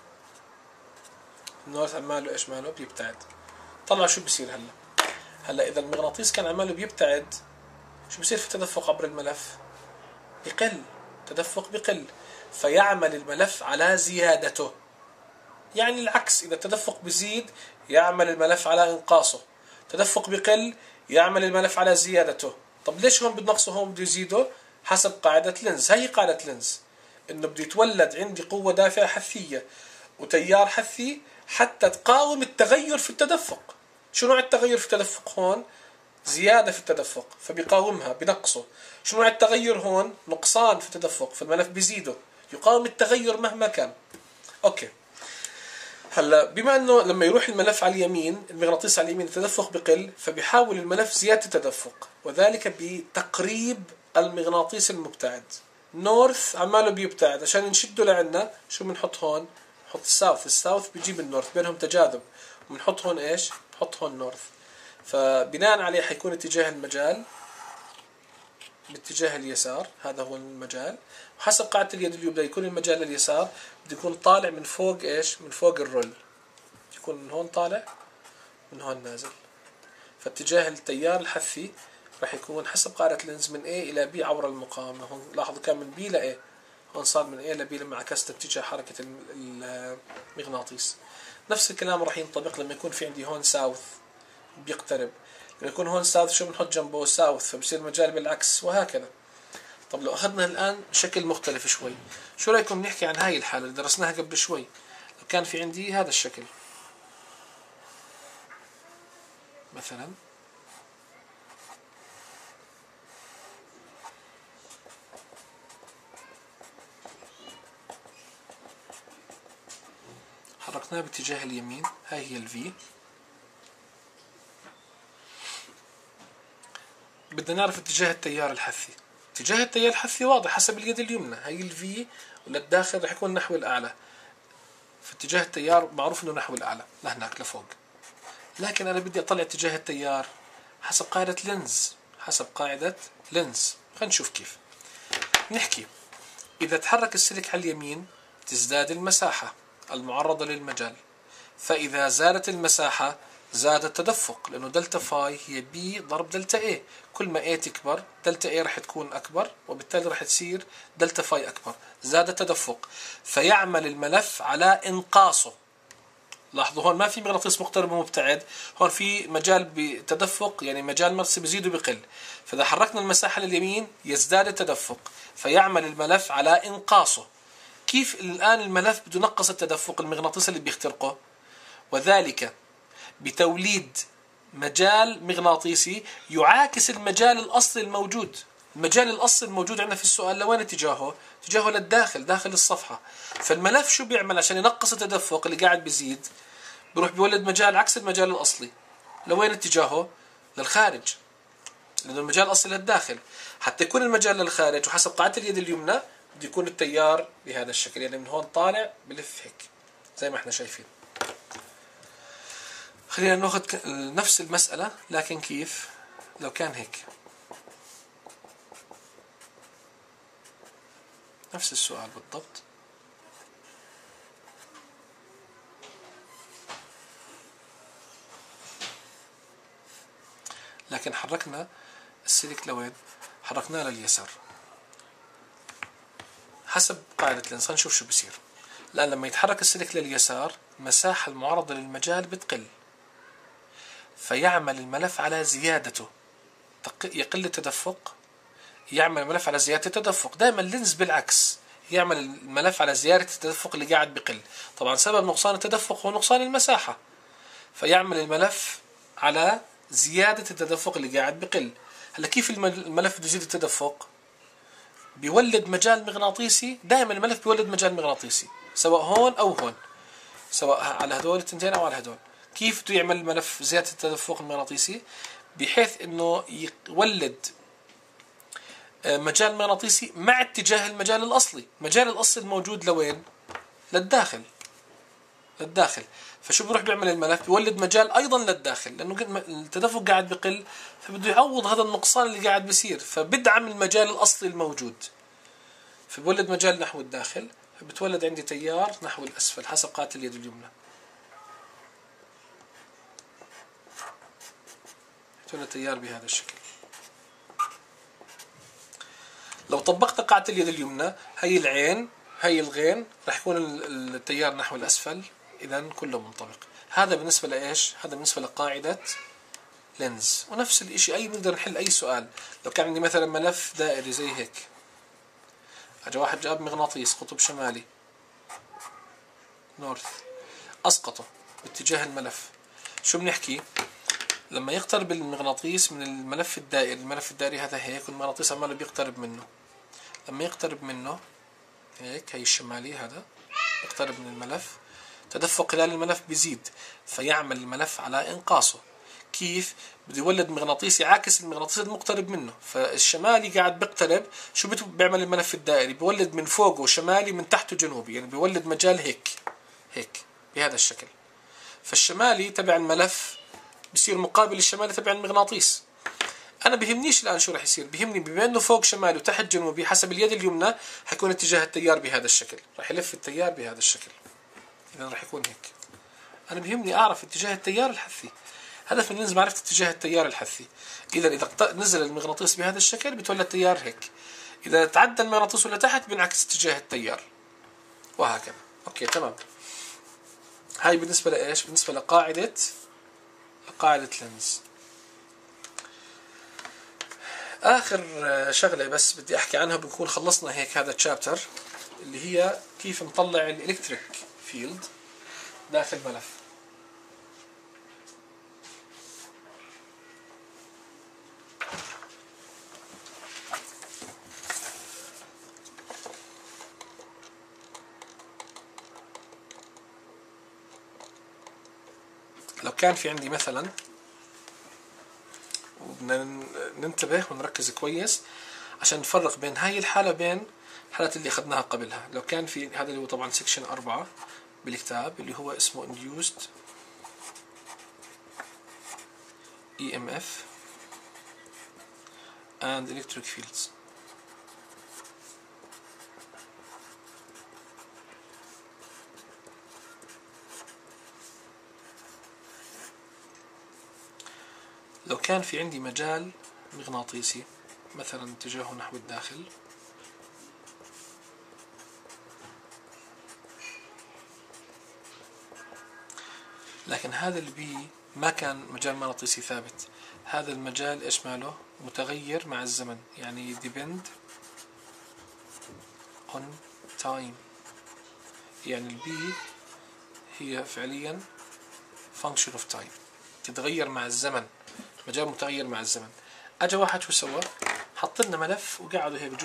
النورث عماله ايش ماله بيبتعد. طلع شو بصير هلا اذا المغناطيس كان عماله بيبتعد شو بصير في التدفق عبر الملف؟ بقل، تدفق بقل، فيعمل الملف على زيادته. يعني العكس، اذا التدفق بزيد يعمل الملف على انقاصه، تدفق بقل يعمل الملف على زيادته. طب ليش هون بنقصه هون بده يزيده؟ حسب قاعدة لينز. هي قاعدة لينز انه بده يتولد عندي قوة دافعة حثية وتيار حثي حتى تقاوم التغير في التدفق. شو نوع التغير في التدفق هون؟ زيادة في التدفق فبيقاومها بنقصه. شو نوع التغير هون؟ نقصان في التدفق فالملف بيزيده، يقاوم التغير مهما كان. اوكي، هلا بما انه لما يروح الملف على اليمين، المغناطيس على اليمين التدفق بقل، فبيحاول الملف زيادة التدفق، وذلك بتقريب المغناطيس المبتعد. نورث عماله بيبتعد، عشان نشده لعنا شو بنحط هون؟ نحط الساوث بيجيب النورث، بينهم تجاذب، وبنحط هون ايش؟ نحط هون نورث. فبناء عليه حيكون اتجاه المجال باتجاه اليسار، هذا هو المجال. وحسب قاعدة اليد اليمنى يكون المجال لليسار، بده يكون طالع من فوق ايش؟ من فوق الرول، يكون من هون طالع من هون نازل. فاتجاه التيار الحثي راح يكون حسب قاعدة لينز من A إلى B عبر المقاومة. هون لاحظوا كان من B ل A، هون صار من A ل B لما عكست اتجاه حركة المغناطيس. نفس الكلام راح ينطبق لما يكون في عندي هون ساوث بيقترب، لما يكون هون ساوث شو بنحط جنبه؟ ساوث، فبصير المجال بالعكس وهكذا. طب لو أخذنا الآن شكل مختلف شوي، شو رأيكم نحكي عن هاي الحالة اللي درسناها قبل شوي؟ لو كان في عندي هذا الشكل مثلا، حركناه باتجاه اليمين، هاي هي الفي. بدنا نعرف اتجاه التيار الحثي. اتجاه التيار الحثي واضح حسب اليد اليمنى، هاي الفي وللداخل رح يكون نحو الأعلى، فاتجاه التيار معروف انه نحو الأعلى لهناك لفوق. لكن أنا بدي أطلع اتجاه التيار حسب قاعدة لينز، خلينا نشوف كيف نحكي. إذا تحرك السلك على اليمين تزداد المساحة المعرضة للمجال، فإذا زادت المساحة زاد التدفق، لأنه دلتا فاي هي بي ضرب دلتا اي. كل ما اي تكبر دلتا اي رح تكون أكبر، وبالتالي رح تصير دلتا فاي أكبر، زاد التدفق، فيعمل الملف على إنقاصه. لاحظوا هون ما في مغناطيس مقترب ومبتعد، هون في مجال بتدفق، يعني مجال مغناطيسي بيزيد وبقل. فإذا حركنا المساحة لليمين يزداد التدفق، فيعمل الملف على إنقاصه. كيف الآن الملف بده ينقص التدفق المغناطيسي اللي بيخترقه؟ وذلك بتوليد مجال مغناطيسي يعاكس المجال الأصلي الموجود. المجال الأصلي الموجود عندنا في السؤال لوين اتجاهه؟ اتجاهه للداخل، داخل الصفحة. فالملف شو بيعمل عشان ينقص التدفق اللي قاعد بيزيد؟ بيروح بيولد مجال عكس المجال الأصلي. لوين اتجاهه؟ للخارج، لأنه المجال الأصلي للداخل. حتى يكون المجال للخارج وحسب قاعدة اليد اليمنى بده يكون التيار بهذا الشكل، يعني من هون طالع بلف هيك زي ما احنا شايفين. خلينا ناخذ نفس المسألة لكن كيف؟ لو كان هيك، نفس السؤال بالضبط. لكن حركنا السلك لوين؟ حركناه لليسار حسب قاعدة لينز. خلينا نشوف شو بصير. الآن لما يتحرك السلك لليسار المساحة المعرضة للمجال بتقل، فيعمل الملف على زيادته، يقل التدفق، يعمل الملف على زيادة التدفق. دائما اللينز بالعكس، يعمل الملف على زيادة التدفق اللي قاعد بقل. طبعا سبب نقصان التدفق هو نقصان المساحة، فيعمل الملف على زيادة التدفق اللي قاعد بقل. هلا كيف الملف بده يزيد التدفق؟ بيولد مجال مغناطيسي. دائما الملف بيولد مجال مغناطيسي سواء هون أو هون، سواء على هدول التنتين أو على هدول. كيف بده يعمل الملف زيادة التدفق المغناطيسي؟ بحيث انه يولد مجال مغناطيسي مع اتجاه المجال الأصلي. المجال الأصلي الموجود لوين؟ للداخل، للداخل. فشو بيروح بيعمل الملف؟ بيولد مجال أيضا للداخل، لأنه التدفق قاعد بقل، فبده يعوض هذا النقصان اللي قاعد بيصير، فبدعم المجال الأصلي الموجود، فبيولد مجال نحو الداخل، فبتولد عندي تيار نحو الأسفل حسب قاعدة اليد اليمنى. بتولد تيار بهذا الشكل. لو طبقت قاعدة اليد اليمنى، هي العين هي الغين، راح يكون التيار نحو الأسفل. إذا كله منطبق. هذا بالنسبة لإيش؟ هذا بالنسبة لقاعدة لينز. ونفس الإشي أي نقدر نحل أي سؤال. لو كان عندي مثلا ملف دائري زي هيك، أجا واحد جاب مغناطيس قطب شمالي نورث، أسقطه باتجاه الملف. شو بنحكي؟ لما يقترب المغناطيس من الملف الدائري، الملف الدائري هذا هيك والمغناطيس عماله بيقترب منه، لما يقترب منه هيك، هي الشمالي هذا يقترب من الملف، تدفق خلال الملف بيزيد، فيعمل الملف على إنقاصه. كيف؟ بده يولد مغناطيس يعاكس المغناطيس المقترب منه. فالشمالي قاعد بيقترب، شو بيعمل الملف الدائري؟ بيولد من فوقه شمالي من تحته جنوبي، يعني بيولد مجال هيك هيك بهذا الشكل. فالشمالي تبع الملف بصير مقابل الشمالي تبع المغناطيس. انا بهمنيش الان شو راح يصير، بهمني بما انه فوق شمالي وتحت جنوبي حسب اليد اليمنى حيكون اتجاه التيار بهذا الشكل، راح يلف التيار بهذا الشكل. اذا راح يكون هيك. انا بهمني اعرف اتجاه التيار الحثي. هدف من اللينز معرفة اتجاه التيار الحثي. اذا نزل المغناطيس بهذا الشكل بتولد تيار هيك، اذا تعدى المغناطيس لتحت بينعكس اتجاه التيار، وهكذا. اوكي تمام. هاي بالنسبة لايش؟ بالنسبة لقاعدة لينز. آخر شغلة بس بدي أحكي عنها بنكون خلصنا هيك هذا الشابتر، اللي هي كيف نطلع الإلكتريك فيلد داخل ملف. لو كان في عندي مثلا، وبدنا ننتبه ونركز كويس عشان نفرق بين هاي الحالة بين الحالات اللي أخذناها قبلها. لو كان في هذا اللي هو طبعا سيكشن 4 بالكتاب اللي هو اسمه induced EMF and electric fields. لو كان في عندي مجال مغناطيسي مثلا اتجاهه نحو الداخل، لكن هذا البي ما كان مجال مغناطيسي ثابت، هذا المجال ايش ماله؟ متغير مع الزمن، يعني depend on time. يعني البي هي فعليا function of time، تتغير مع الزمن، مجال متغير مع الزمن. اجى واحد شو سوى؟ حط لنا ملف وقعدوا هيك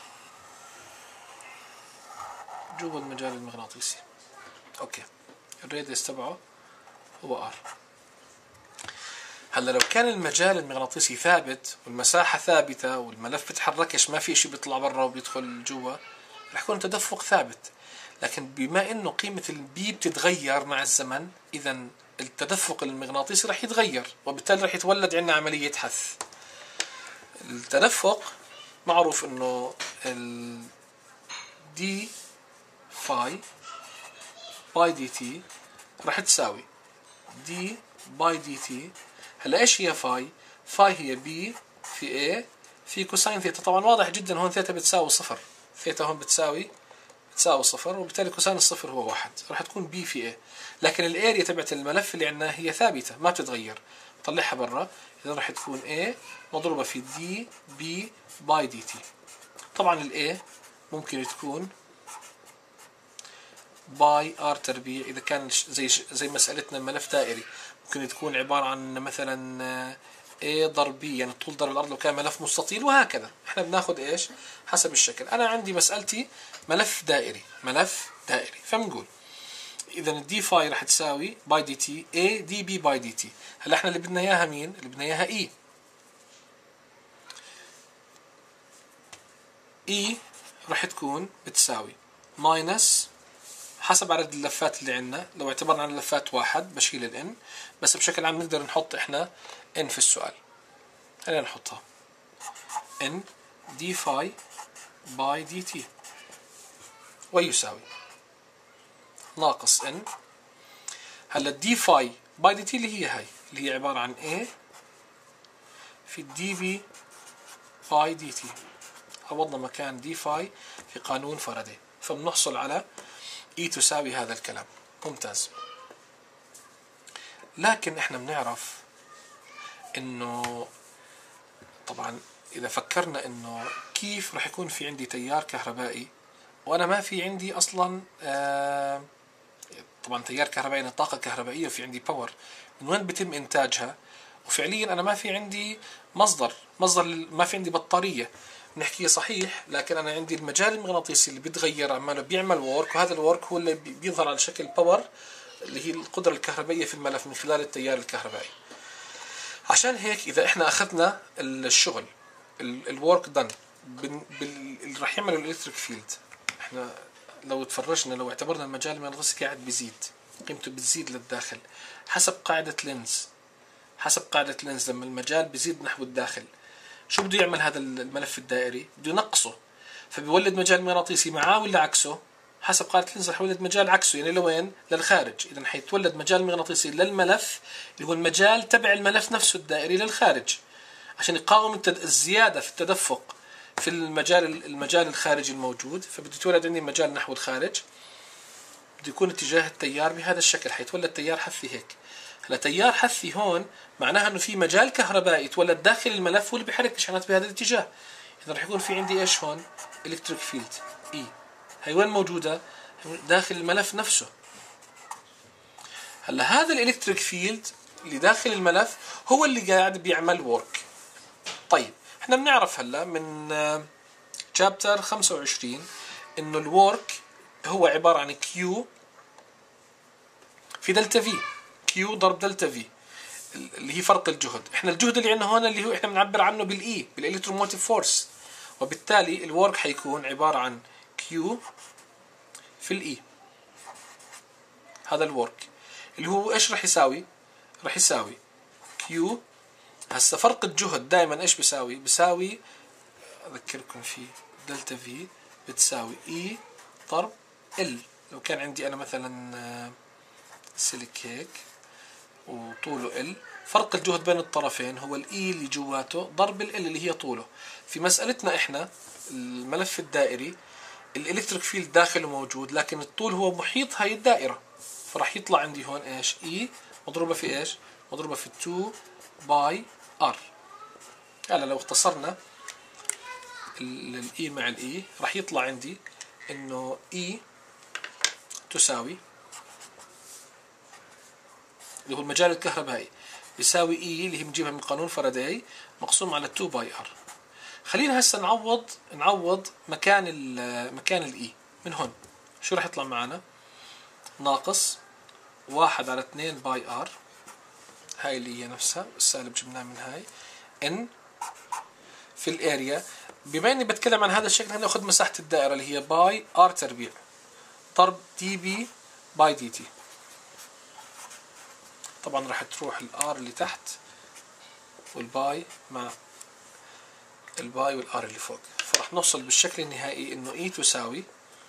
جوا المجال المغناطيسي. اوكي، الراديوس تبعه هو ار. هلا لو كان المجال المغناطيسي ثابت والمساحة ثابتة والملف بتحركش، ما في شيء بيطلع برا وبيدخل جوا، رح يكون تدفق ثابت. لكن بما انه قيمة البي بتتغير مع الزمن، اذا التدفق المغناطيسي رح يتغير، وبالتالي رح يتولد عندنا عملية حث. التدفق معروف انه ال دي فاي باي دي تي رح تساوي دي باي دي تي. هلا ايش هي فاي؟ فاي هي بي في اي في كوساين ثيتا. طبعا واضح جدا هون ثيتا بتساوي صفر، ثيتا هون بتساوي صفر، وبالتالي كوساين الصفر هو واحد، راح تكون بي في اي. لكن الاريا تبعت الملف اللي عندنا هي ثابته ما بتتغير، طلعها برا، اذا راح تكون اي مضروبه في دي بي باي دي تي. طبعا الاي ممكن تكون باي ار تربيع اذا كان زي مسألتنا الملف دائري، ممكن تكون عبارة عن مثلا A ضرب B، يعني طول ضرب الارض لو كان ملف مستطيل، وهكذا. احنا بناخذ ايش حسب الشكل. انا عندي مسألتي ملف دائري، فبنقول اذا الدي فاي راح تساوي باي دي تي A دي بي باي دي تي. هلا احنا اللي بدنا اياها مين؟ اللي بدنا اياها E راح تكون بتساوي ماينس حسب عدد اللفات اللي عندنا. لو اعتبرنا عن اللفات واحد بشيل الان، بس بشكل عام نقدر نحط احنا ان في السؤال. خلينا نحطها ان دي فاي باي دي تي ويساوي ناقص ان. هلا الدي فاي باي دي تي اللي هي عبارة عن A في الدي بي باي دي تي. عوضنا مكان دي فاي في قانون فاراداي، فبنحصل على E تساوي هذا الكلام. ممتاز. لكن احنا بنعرف انه طبعا اذا فكرنا انه كيف راح يكون في عندي تيار كهربائي وانا ما في عندي اصلا طبعا تيار كهربائي يعني طاقة كهربائية، وفي عندي باور، من وين بيتم انتاجها؟ وفعليا انا ما في عندي مصدر ما في عندي بطارية بنحكيه صحيح، لكن انا عندي المجال المغناطيسي اللي بيتغير عماله بيعمل وورك، وهذا الورك هو اللي بيظهر على شكل باور اللي هي القدرة الكهربائية في الملف من خلال التيار الكهربائي. عشان هيك اذا احنا اخذنا الشغل الورك دن اللي راح يعمله الالكتريك فيلد، احنا لو تفرجنا لو اعتبرنا المجال المغناطيسي قاعد بيزيد، قيمته بتزيد للداخل حسب قاعدة لينز. لما المجال بيزيد نحو الداخل، شو بده يعمل هذا الملف الدائري؟ بده ينقصه، فبيولد مجال مغناطيسي معاه ولا عكسه؟ حسب قاعدة لينز رح يولد مجال عكسه، يعني لوين؟ للخارج. إذا حيتولد مجال مغناطيسي للملف اللي هو المجال تبع الملف نفسه الدائري للخارج، عشان يقاوم الزيادة في التدفق في المجال الخارجي الموجود، فبده يتولد عندي مجال نحو الخارج. بده يكون اتجاه التيار بهذا الشكل، حيتولد تيار حثي هيك. هلا تيار حثي هون معناها انه في مجال كهربائي يتولد داخل الملف واللي بيحرك الشحنات بهذا الاتجاه. اذا رح يكون في عندي ايش هون؟ الكتريك فيلد اي. هي وين موجوده؟ داخل الملف نفسه. هلا هذا الالكتريك فيلد اللي داخل الملف هو اللي قاعد بيعمل وورك. طيب احنا بنعرف هلا من شابتر 25 انه الورك هو عبارة عن كيو في دلتا في، كيو ضرب دلتا في اللي هي فرق الجهد. احنا الجهد اللي عندنا هون اللي هو احنا بنعبر عنه بالاي، بالالكتروموتيف فورس، وبالتالي الورك حيكون عبارة عن كيو في الاي. هذا الورك اللي هو ايش رح يساوي؟ رح يساوي كيو. هسه فرق الجهد دائما ايش بيساوي اذكركم فيه دلتا في بتساوي اي ضرب ال. لو كان عندي انا مثلا سلك هيك وطوله ال، فرق الجهد بين الطرفين هو الاي اللي جواته ضرب ال اللي هي طوله. في مسألتنا احنا الملف الدائري الالكتريك فيلد داخله موجود، لكن الطول هو محيط هاي الدائرة، فراح يطلع عندي هون ايش؟ اي مضروبة في ايش؟ مضروبة في 2 باي ار. هلا لو اختصرنا الاي مع الاي راح يطلع عندي انه اي تساوي اللي هو المجال الكهربائي يساوي اي اللي هي بنجيبها من قانون فاراداي مقسوم على 2 باي ار. خلينا هسه نعوض مكان الاي من هون. شو راح يطلع معنا؟ ناقص 1 على 2 باي ار، هاي اللي هي نفسها السالب جبناه من هاي، ان في الاريا. بما اني بتكلم عن هذا الشكل هناخذ مساحة الدائرة اللي هي باي ار تربيع ضرب دي بي باي دي تي. طبعا راح تروح الار اللي تحت والباي مع الباي والار اللي فوق، فراح نوصل بالشكل النهائي انه اي تساوي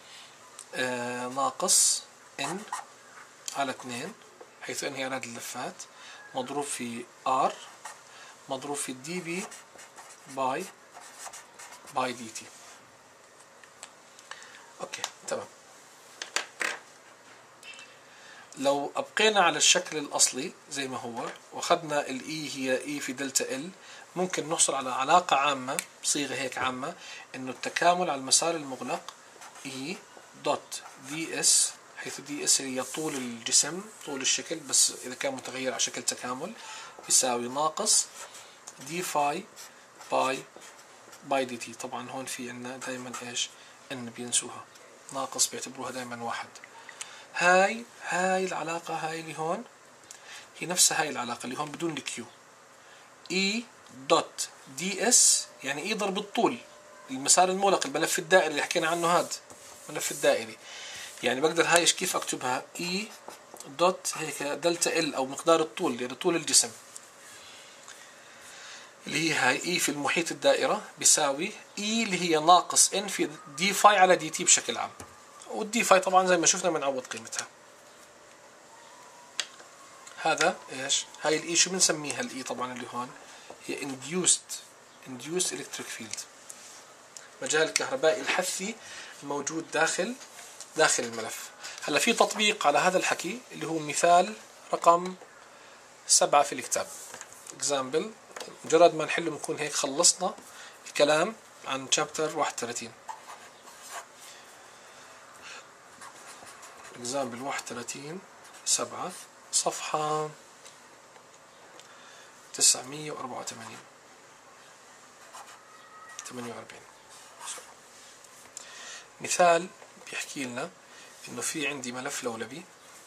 ناقص ان على 2 حيث ان هي عدد اللفات مضروب في ار مضروب في دي بي باي دي تي. اوكي تمام. لو ابقينا على الشكل الاصلي زي ما هو واخذنا الاي هي اي في دلتا ال، ممكن نحصل على علاقة عامة بصيغة هيك عامة انه التكامل على المسار المغلق اي دوت دي اس، حيث دي اس هي طول الجسم طول الشكل بس اذا كان متغير على شكل تكامل، يساوي ناقص دي فاي باي دي تي. طبعا هون في عندنا دائما ايش؟ ان بينسوها، ناقص بيعتبروها دائما واحد. هاي العلاقة هاي اللي هون هي نفسها هاي العلاقة اللي هون بدون الكيو. اي دوت دي اس يعني اي ضرب الطول المسار المغلق الملف الدائري اللي حكينا عنه، هذا الملف الدائري. يعني بقدر هاي كيف اكتبها؟ اي دوت هيك دلتا ال او مقدار الطول يعني طول الجسم اللي هي هاي اي في المحيط الدائرة بيساوي اي اللي هي ناقص ان في دي فاي على دي تي بشكل عام. والدي فاي طبعا زي ما شفنا بنعوض قيمتها. هذا ايش؟ هاي الاي شو بنسميها الاي طبعا اللي هون؟ هي induced electric field، مجال الكهربائي الحثي الموجود داخل الملف. هلا في تطبيق على هذا الحكي اللي هو مثال رقم 7 في الكتاب. example مجرد ما نحله بنكون هيك خلصنا الكلام عن chapter 31. example 31 7 صفحة 984 48. مثال بيحكي لنا انه في عندي ملف لولبي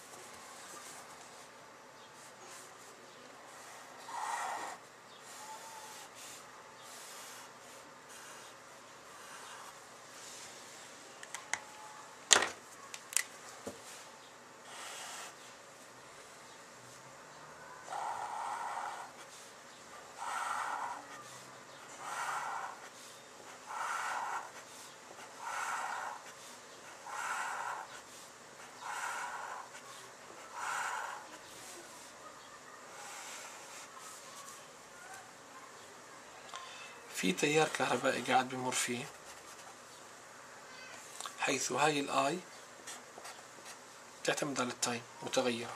في تيار كهربائي قاعد بمر فيه، حيث هاي الاي تعتمد على التايم متغيرة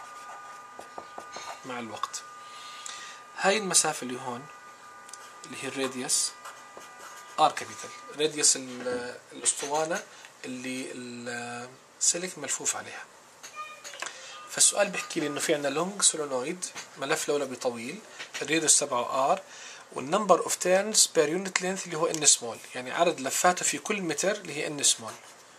مع الوقت. هاي المسافة اللي هون اللي هي الراديوس ار كابيتال، راديوس الاسطوانة اللي السلك ملفوف عليها. فالسؤال بيحكي لي انه في عندنا لونج سولونويد ملف لولبي طويل الراديوس تبعه ار والنمبر اوف تيرنز بير يونت لينث اللي هو ان سمول، يعني عدد لفاته في كل متر اللي هي ان سمول.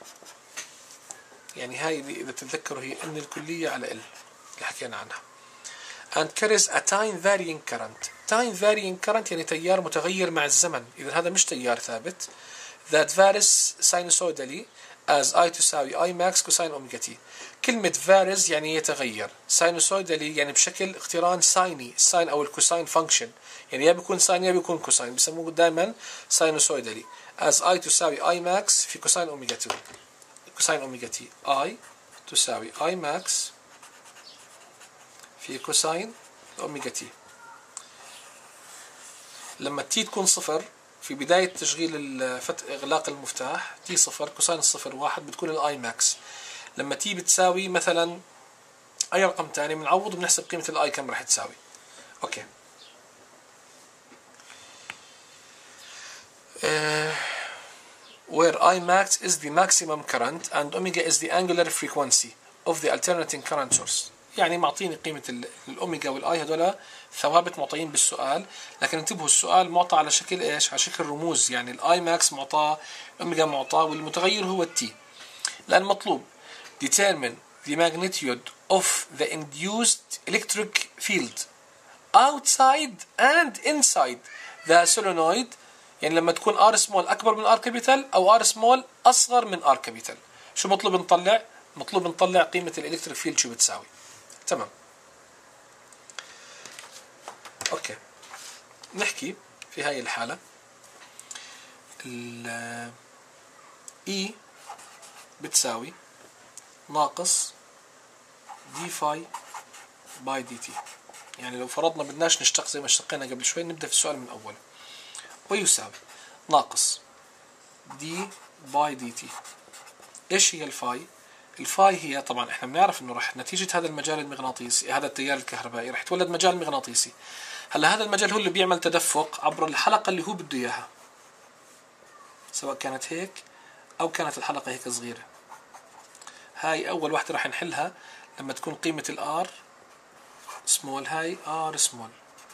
يعني هاي اذا تتذكروا هي ان الكلية على ال اللي حكينا عنها. and carries a time varying current. time varying current يعني تيار متغير مع الزمن، إذا هذا مش تيار ثابت. that varies sinusoidally as I تساوي I max cosine omega t. كلمة varies يعني يتغير، sinusoidally يعني بشكل اقتران سايني، الساين أو الكوساين فانكشن، يعني يا بيكون ساين يا بيكون كوساين، بيسموه دائما sinusoidally as I تساوي I max في كوساين omega t. كوساين omega t I تساوي I max في كوساين اوميجا تي. لما تي تكون صفر في بداية تشغيل إغلاق المفتاح تي صفر، كوساين الصفر واحد، بتكون الآي ماكس. لما تي بتساوي مثلا اي رقم ثاني بنعوض وبنحسب قيمة الاي كم راح تساوي. اوكي. where I max is the maximum current and omega is the angular frequency of the alternating current source. يعني معطيني قيمة الأوميجا والآي هذول ثوابت معطيين بالسؤال، لكن انتبهوا السؤال معطى على شكل إيش؟ على شكل رموز، يعني الآي ماكس معطاه، الأوميجا معطاه، والمتغير هو التي. لأن مطلوب determine the magnitude of the induced electric field outside and inside the solenoid. يعني لما تكون R small أكبر من R capital أو R small أصغر من R capital، شو مطلوب نطلع؟ مطلوب نطلع قيمة الإلكتريك فيلد شو بتساوي. تمام. أوكي. نحكي في هاي الحالة ال E بتساوي ناقص دي فاي باي دي تي. يعني لو فرضنا بدناش نشتق زي ما اشتقينا قبل شوي، نبدأ في السؤال من أوله. ويساوي ناقص دي باي دي تي. ايش هي الفاي؟ الفاي هي طبعا احنا بنعرف انه راح نتيجة هذا المجال المغناطيسي، هذا التيار الكهربائي راح يتولد مجال مغناطيسي. هلا هذا المجال هو اللي بيعمل تدفق عبر الحلقة اللي هو بده اياها، سواء كانت هيك او كانت الحلقة هيك صغيرة. هاي اول واحدة راح نحلها لما تكون قيمة الار سمول، هاي ار سمول.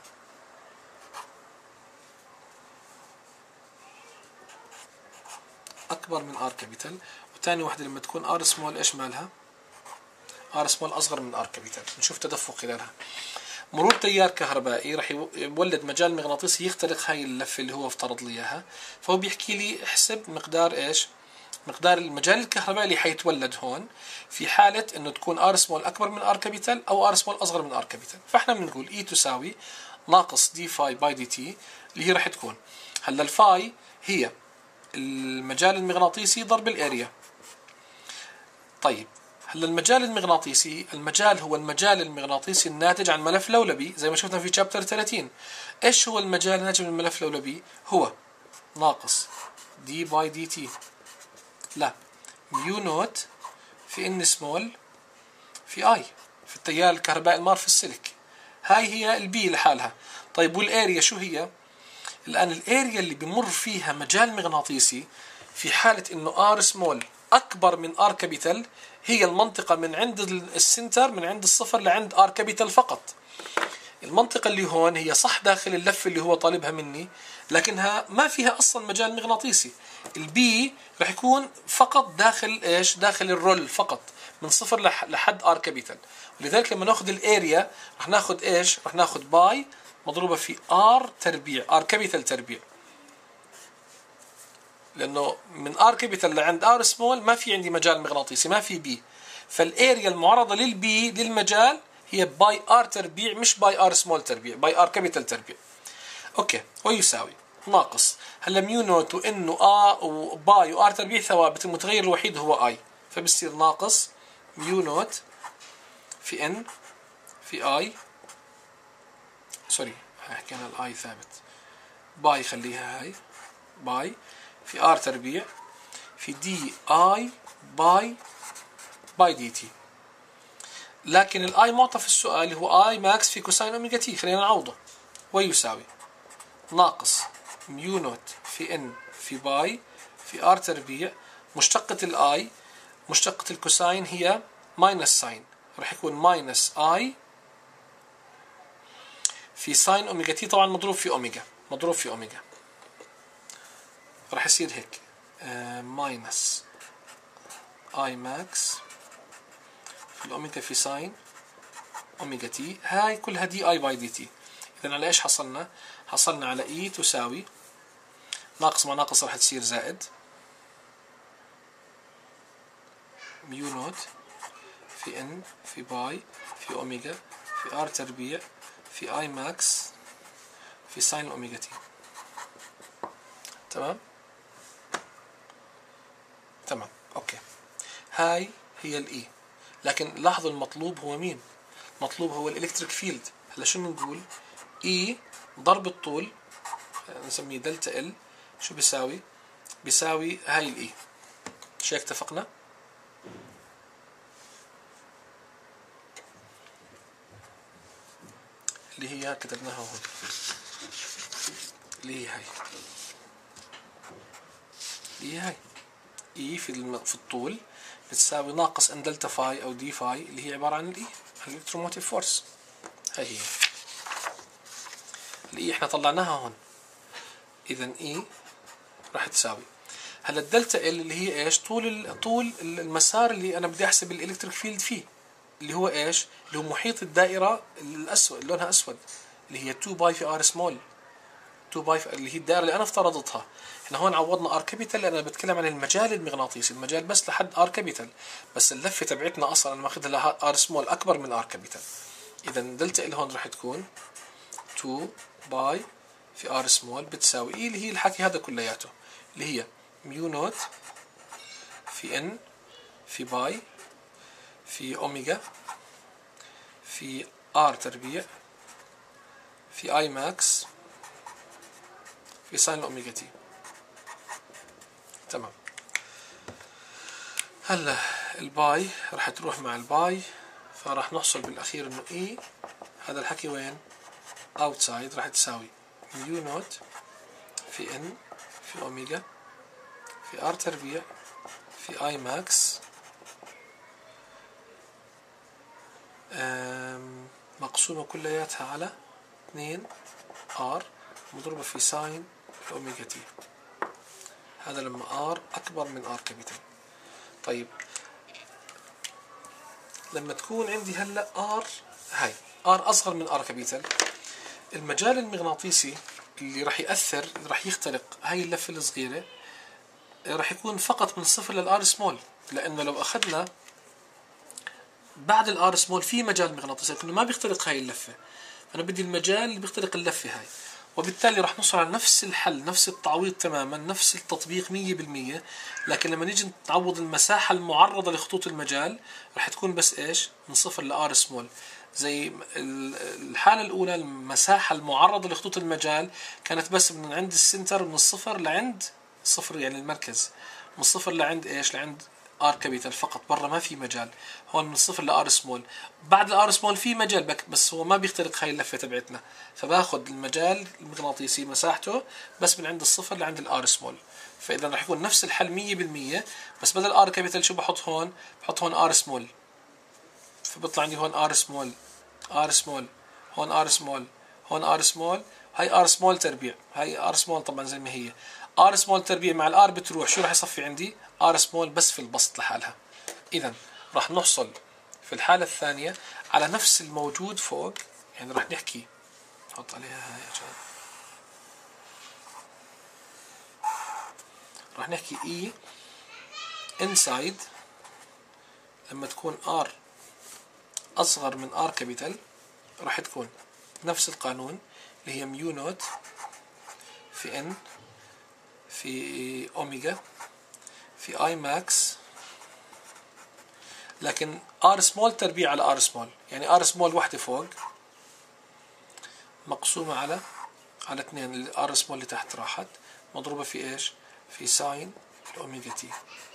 اكبر من ار كابيتال. وثاني واحدة لما تكون ار سمول ايش مالها؟ ار سمول اصغر من ار كابيتال. نشوف تدفق خلالها. مرور تيار كهربائي راح يولد مجال مغناطيسي يخترق هاي اللفة اللي هو افترض لي اياها، فهو بيحكي لي احسب مقدار ايش؟ مقدار المجال الكهربائي اللي حيتولد هون في حالة انه تكون ار سمول اكبر من ار كابيتال او ار سمول اصغر من ار كابيتال. فاحنا بنقول اي تساوي ناقص دي فاي باي دي تي، اللي هي راح تكون، هلا الفاي هي المجال المغناطيسي ضرب الاريا. طيب هلا المجال المغناطيسي، المجال هو المجال المغناطيسي الناتج عن ملف لولبي زي ما شفنا في شابتر 30. ايش هو المجال الناتج من الملف لولبي؟ هو ناقص دي باي دي تي، لا، ميو نوت في ان سمول في اي، في التيار الكهربائي المار في السلك. هاي هي البي لحالها. طيب والاريا شو هي؟ الان الاريا اللي بمر فيها مجال مغناطيسي في حالة انه ار سمول اكبر من ار كابيتال هي المنطقة من عند السنتر، من عند الصفر لعند ار كابيتال فقط. المنطقة اللي هون هي صح داخل اللفة اللي هو طالبها مني، لكنها ما فيها اصلا مجال مغناطيسي. البي راح يكون فقط داخل ايش؟ داخل الرول فقط من صفر لحد ار كابيتال. ولذلك لما ناخذ الاريا راح ناخذ ايش؟ راح ناخذ باي مضروبة في ار تربيع، ار كابيتال تربيع، لانه من ار كابيتال لعند ار سمول ما في عندي مجال مغناطيسي، ما في بي. فالاريا المعرضة للبي للمجال هي باي ار تربيع، مش باي ار سمول تربيع، باي ار كابيتال تربيع. اوكي. ويساوي ناقص، هلا ميو نوت وانه وباي وار تربيع ثوابت، المتغير الوحيد هو اي، فبصير ناقص ميو نوت في ان في اي، سوري حكينا الاي ثابت، باي خليها هاي، باي في ار تربيع في دي اي باي دي تي. لكن الاي معطى في السؤال هو اي ماكس في كوساين اوميجا تي، خلينا نعوضه. ويساوي ناقص ميو نوت في ان في باي في ار تربيع، مشتقة الاي مشتقة الكوساين هي ماينس ساين، راح يكون ماينس اي في ساين اوميجا تي، طبعا مضروب في اوميجا، مضروب في اوميجا، راح يصير هيك ماينس اي ماكس في الاوميجا في ساين اوميجا تي. هاي كلها دي اي باي دي تي. اذا على ايش حصلنا؟ حصلنا على اي تساوي ناقص مع ناقص راح تصير زائد ميو نوت في ان في باي في اوميجا في ار تربيع في اي ماكس في ساين اوميجا تي. تمام؟ تمام. اوكي. هاي هي الاي. لكن لاحظوا المطلوب هو مين؟ مطلوب هو الالكتريك فيلد. هلا شو بنقول؟ اي ضرب الطول نسميه دلتا ال، شو بيساوي؟ بيساوي هاي الاي. شو اتفقنا؟ اللي هي كتبناها هون، اللي هي هاي اي في الطول بتساوي ناقص ان دلتا فاي او دي فاي اللي هي عبارة عن الاي، الالكتروموتيف فورس. هاي هي الاي احنا طلعناها هون. اذا اي راح تساوي هلا الدلتا ال اللي هي ايش؟ طول المسار اللي انا بدي احسب الالكتريك فيلد فيه، اللي هو ايش؟ اللي هو محيط الدائرة الاسود لونها اسود، اللي هي 2 باي في ار سمول، 2 باي اللي هي الدائرة اللي انا افترضتها. احنا هون عوضنا ار كابيتال لان انا بتكلم عن المجال المغناطيسي، المجال بس لحد ار كابيتال، بس اللفة تبعتنا اصلا انا ماخذها لها ار سمول اكبر من ار كابيتال. اذا دلتا ال هون راح تكون 2 باي في ار سمول بتساوي اي اللي هي الحكي هذا كلياته، اللي هي ميو نوت في ان في باي في اوميجا في ار تربيع في اي ماكس في ساين الاوميجا تي. تمام. هلا الباي راح تروح مع الباي، فراح نحصل بالاخير انه اي هذا الحكي وين؟ اوتسايد، راح تساوي ميو نوت في ان في اوميجا في ار تربيع في اي ماكس مقسومة كلياتها على 2 ار مضروبة في ساين الأوميجا تي، هذا لما ار أكبر من ار كابيتال. طيب لما تكون عندي هلا ار هاي ار أصغر من ار كابيتال، المجال المغناطيسي اللي راح يأثر اللي راح يخترق هاي اللفة الصغيرة راح يكون فقط من صفر للار سمول، لأنه لو أخذنا بعد الار سمول في مجال مغناطيسي لكنه ما بيخترق هاي اللفة، أنا بدي المجال اللي بيخترق اللفة هاي، وبالتالي راح نوصل على نفس الحل، نفس التعويض تماما، نفس التطبيق 100%. لكن لما نيجي نعوض المساحة المعرضة لخطوط المجال راح تكون بس ايش؟ من صفر لآر سمول. زي الحالة الأولى المساحة المعرضة لخطوط المجال كانت بس من عند السنتر، من الصفر لعند صفر يعني المركز، من الصفر لعند ايش؟ لعند ار كابيتال فقط، برا ما في مجال. هون من صفر لار سمول، بعد الار سمول في مجال بس هو ما بيخترق هاي اللفه تبعتنا، فباخذ المجال المغناطيسي مساحته بس من عند الصفر لعند الار سمول، فاذا راح يكون نفس الحل 100%. بس بدل ار كابيتال شو بحط هون؟ بحط هون ار سمول، فبيطلع عندي هون ار سمول، ار سمول، هون ار سمول، هون ار سمول، هاي ار سمول تربيع، هاي ار سمول طبعا زي ما هي، ار سمول تربيع مع الار بتروح، شو راح يصفي عندي؟ ار سمول بس في البسط لحالها. اذا راح نحصل في الحالة الثانية على نفس الموجود فوق، يعني راح نحكي نحط عليها هاي عشان راح نحكي اي انسايد لما تكون ار اصغر من ار كابيتال راح تكون نفس القانون اللي هي ميو نوت في ان في اوميجا في اي ماكس، لكن ار سمول تربيع على ار سمول، يعني ار سمول واحدة فوق مقسومة على 2، الار سمول اللي تحت راحت مضروبة في ايش؟ في ساين الأوميجا تي.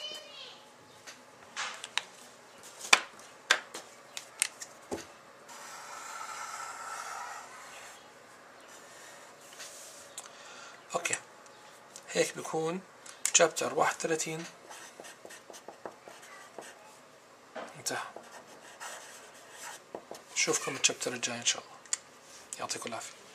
اوكي، هيك بيكون شابتر 31 انتهى. نشوفكم الشابتر الجاي ان شاء الله، يعطيكم العافية.